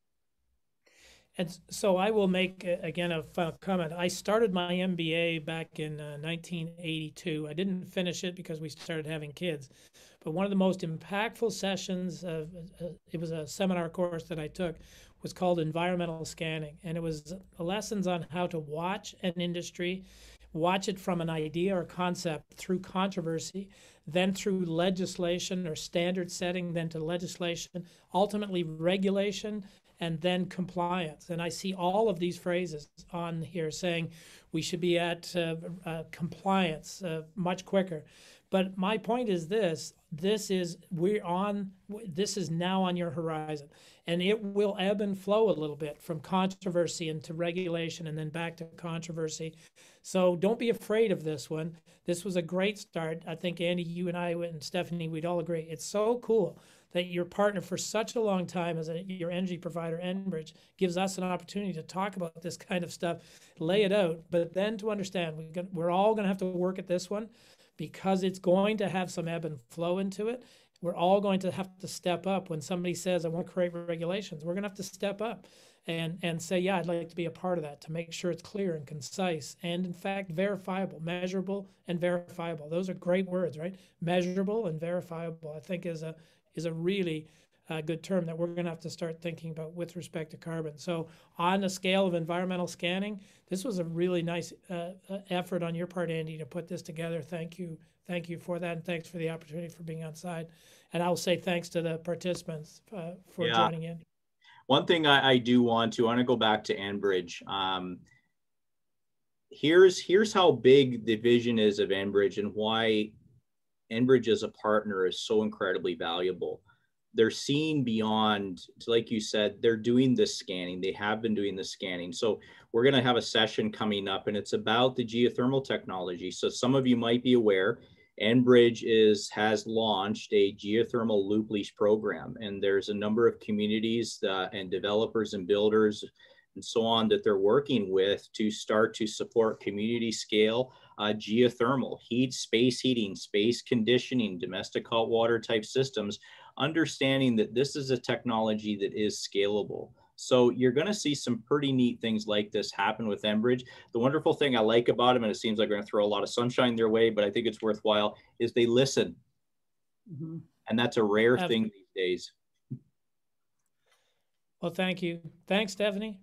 And so I will make, again, a final comment. I started my M B A back in uh, nineteen eighty-two. I didn't finish it because we started having kids. But one of the most impactful sessions, of, uh, it was a seminar course that I took, was called environmental scanning. And it was lessons on how to watch an industry, watch it from an idea or concept through controversy, then through legislation or standard setting, then to legislation, ultimately regulation, and then compliance. And I see all of these phrases on here saying we should be at uh, uh, compliance uh, much quicker. But my point is this, this is, we're on, this is now on your horizon. And it will ebb and flow a little bit from controversy into regulation and then back to controversy. So don't be afraid of this one. This was a great start. I think, Andy, you and I and Stephanie, we'd all agree. It's so cool that your partner for such a long time as a, your energy provider, Enbridge, gives us an opportunity to talk about this kind of stuff, lay it out, but then to understand we can, we're all going to have to work at this one because it's going to have some ebb and flow into it. We're all going to have to step up. When somebody says, I want to create regulations, we're going to have to step up and, and say, yeah, I'd like to be a part of that to make sure it's clear and concise and, in fact, verifiable, measurable and verifiable. Those are great words, right? Measurable and verifiable, I think, is a is a really a good term, that we're going to have to start thinking about with respect to carbon. So on the scale of environmental scanning, this was a really nice uh, effort on your part, Andy, to put this together. Thank you. Thank you for that, and thanks for the opportunity for being on side. And I'll say thanks to the participants uh, for yeah. joining in. One thing I, I do want to, I want to go back to Enbridge. Um, here's, here's how big the vision is of Enbridge and why Enbridge as a partner is so incredibly valuable. They're seeing beyond, like you said, they're doing the scanning. They have been doing the scanning. So we're going to have a session coming up, and it's about the geothermal technology. So some of you might be aware, Enbridge is has launched a geothermal loop lease program, and there's a number of communities uh, and developers and builders and so on that they're working with to start to support community scale uh, geothermal, heat, space heating, space conditioning, domestic hot water type systems, understanding that this is a technology that is scalable. So you're going to see some pretty neat things like this happen with Enbridge. The wonderful thing I like about them, and it seems like we're going to throw a lot of sunshine their way, but I think it's worthwhile, is they listen. Mm-hmm. And that's a rare Have thing these days. Well, thank you. Thanks, Stephanie.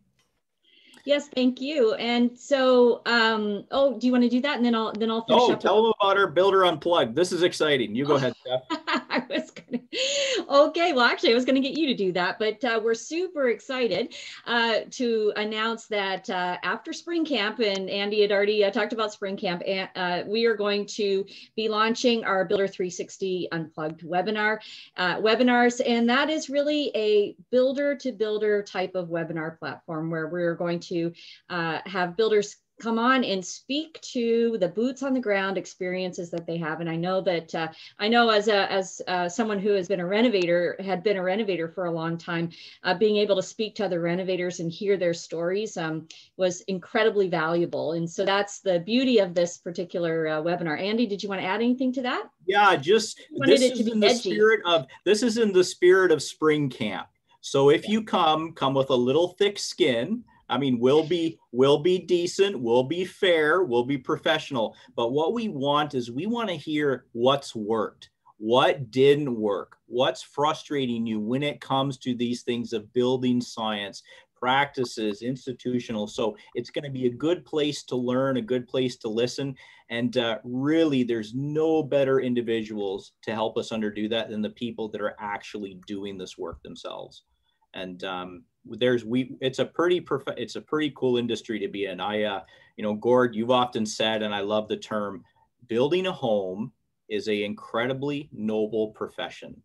Yes, thank you. And so, um, oh, do you want to do that? And then I'll then I'll finish oh, up. Tell them about our Builder Unplugged. This is exciting. You go oh. ahead, Steph. I was gonna. Okay, well, actually, I was going to get you to do that, but uh, we're super excited uh, to announce that uh, after spring camp, and Andy had already uh, talked about spring camp, and uh, we are going to be launching our Builder three sixty Unplugged webinar uh, webinars, and that is really a builder to builder type of webinar platform where we're going to to uh, have builders come on and speak to the boots on the ground experiences that they have. And I know that uh, I know as a, as uh, someone who has been a renovator, had been a renovator for a long time, uh, being able to speak to other renovators and hear their stories um, was incredibly valuable. And so that's the beauty of this particular uh, webinar. Andy, did you want to add anything to that? Yeah, just this is in the spirit of this is in the spirit of spring camp. So if you come, come with a little thick skin. I mean, we'll be, we'll be decent, we'll be fair, we'll be professional. But what we want is we want to hear what's worked, what didn't work, what's frustrating you when it comes to these things of building science, practices, institutional. So it's going to be a good place to learn, a good place to listen. And uh, really, there's no better individuals to help us underdo that than the people that are actually doing this work themselves. And um, there's we it's a pretty prof- it's a pretty cool industry to be in. I uh, you know, Gord, you've often said, and I love the term, building a home is a incredibly noble profession,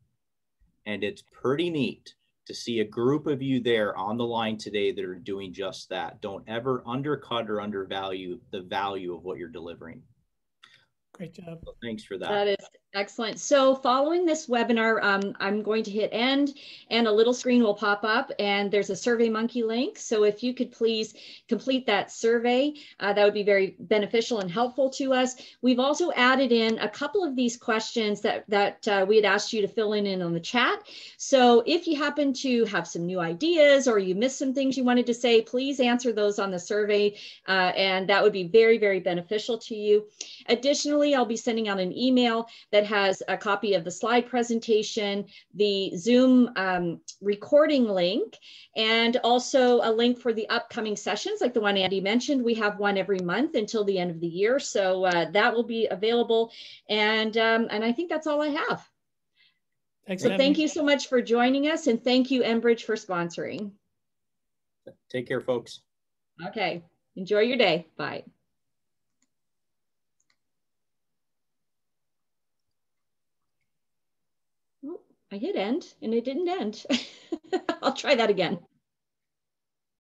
and it's pretty neat to see a group of you there on the line today that are doing just that. Don't ever undercut or undervalue the value of what you're delivering. Great job. So thanks for that. That is excellent. So following this webinar, um, I'm going to hit end and a little screen will pop up and there's a SurveyMonkey link. So if you could please complete that survey, uh, that would be very beneficial and helpful to us. We've also added in a couple of these questions that, that uh, we had asked you to fill in, in on the chat. So if you happen to have some new ideas or you missed some things you wanted to say, please answer those on the survey uh, and that would be very, very beneficial to you. Additionally, I'll be sending out an email that has a copy of the slide presentation, the Zoom um, recording link, and also a link for the upcoming sessions like the one Andy mentioned. We have one every month until the end of the year. So uh, that will be available. And, um, and I think that's all I have. Thanks, so thank you so much for joining us. And thank you, Enbridge, for sponsoring. Take care, folks. Okay. Enjoy your day. Bye. I hit end and it didn't end. I'll try that again.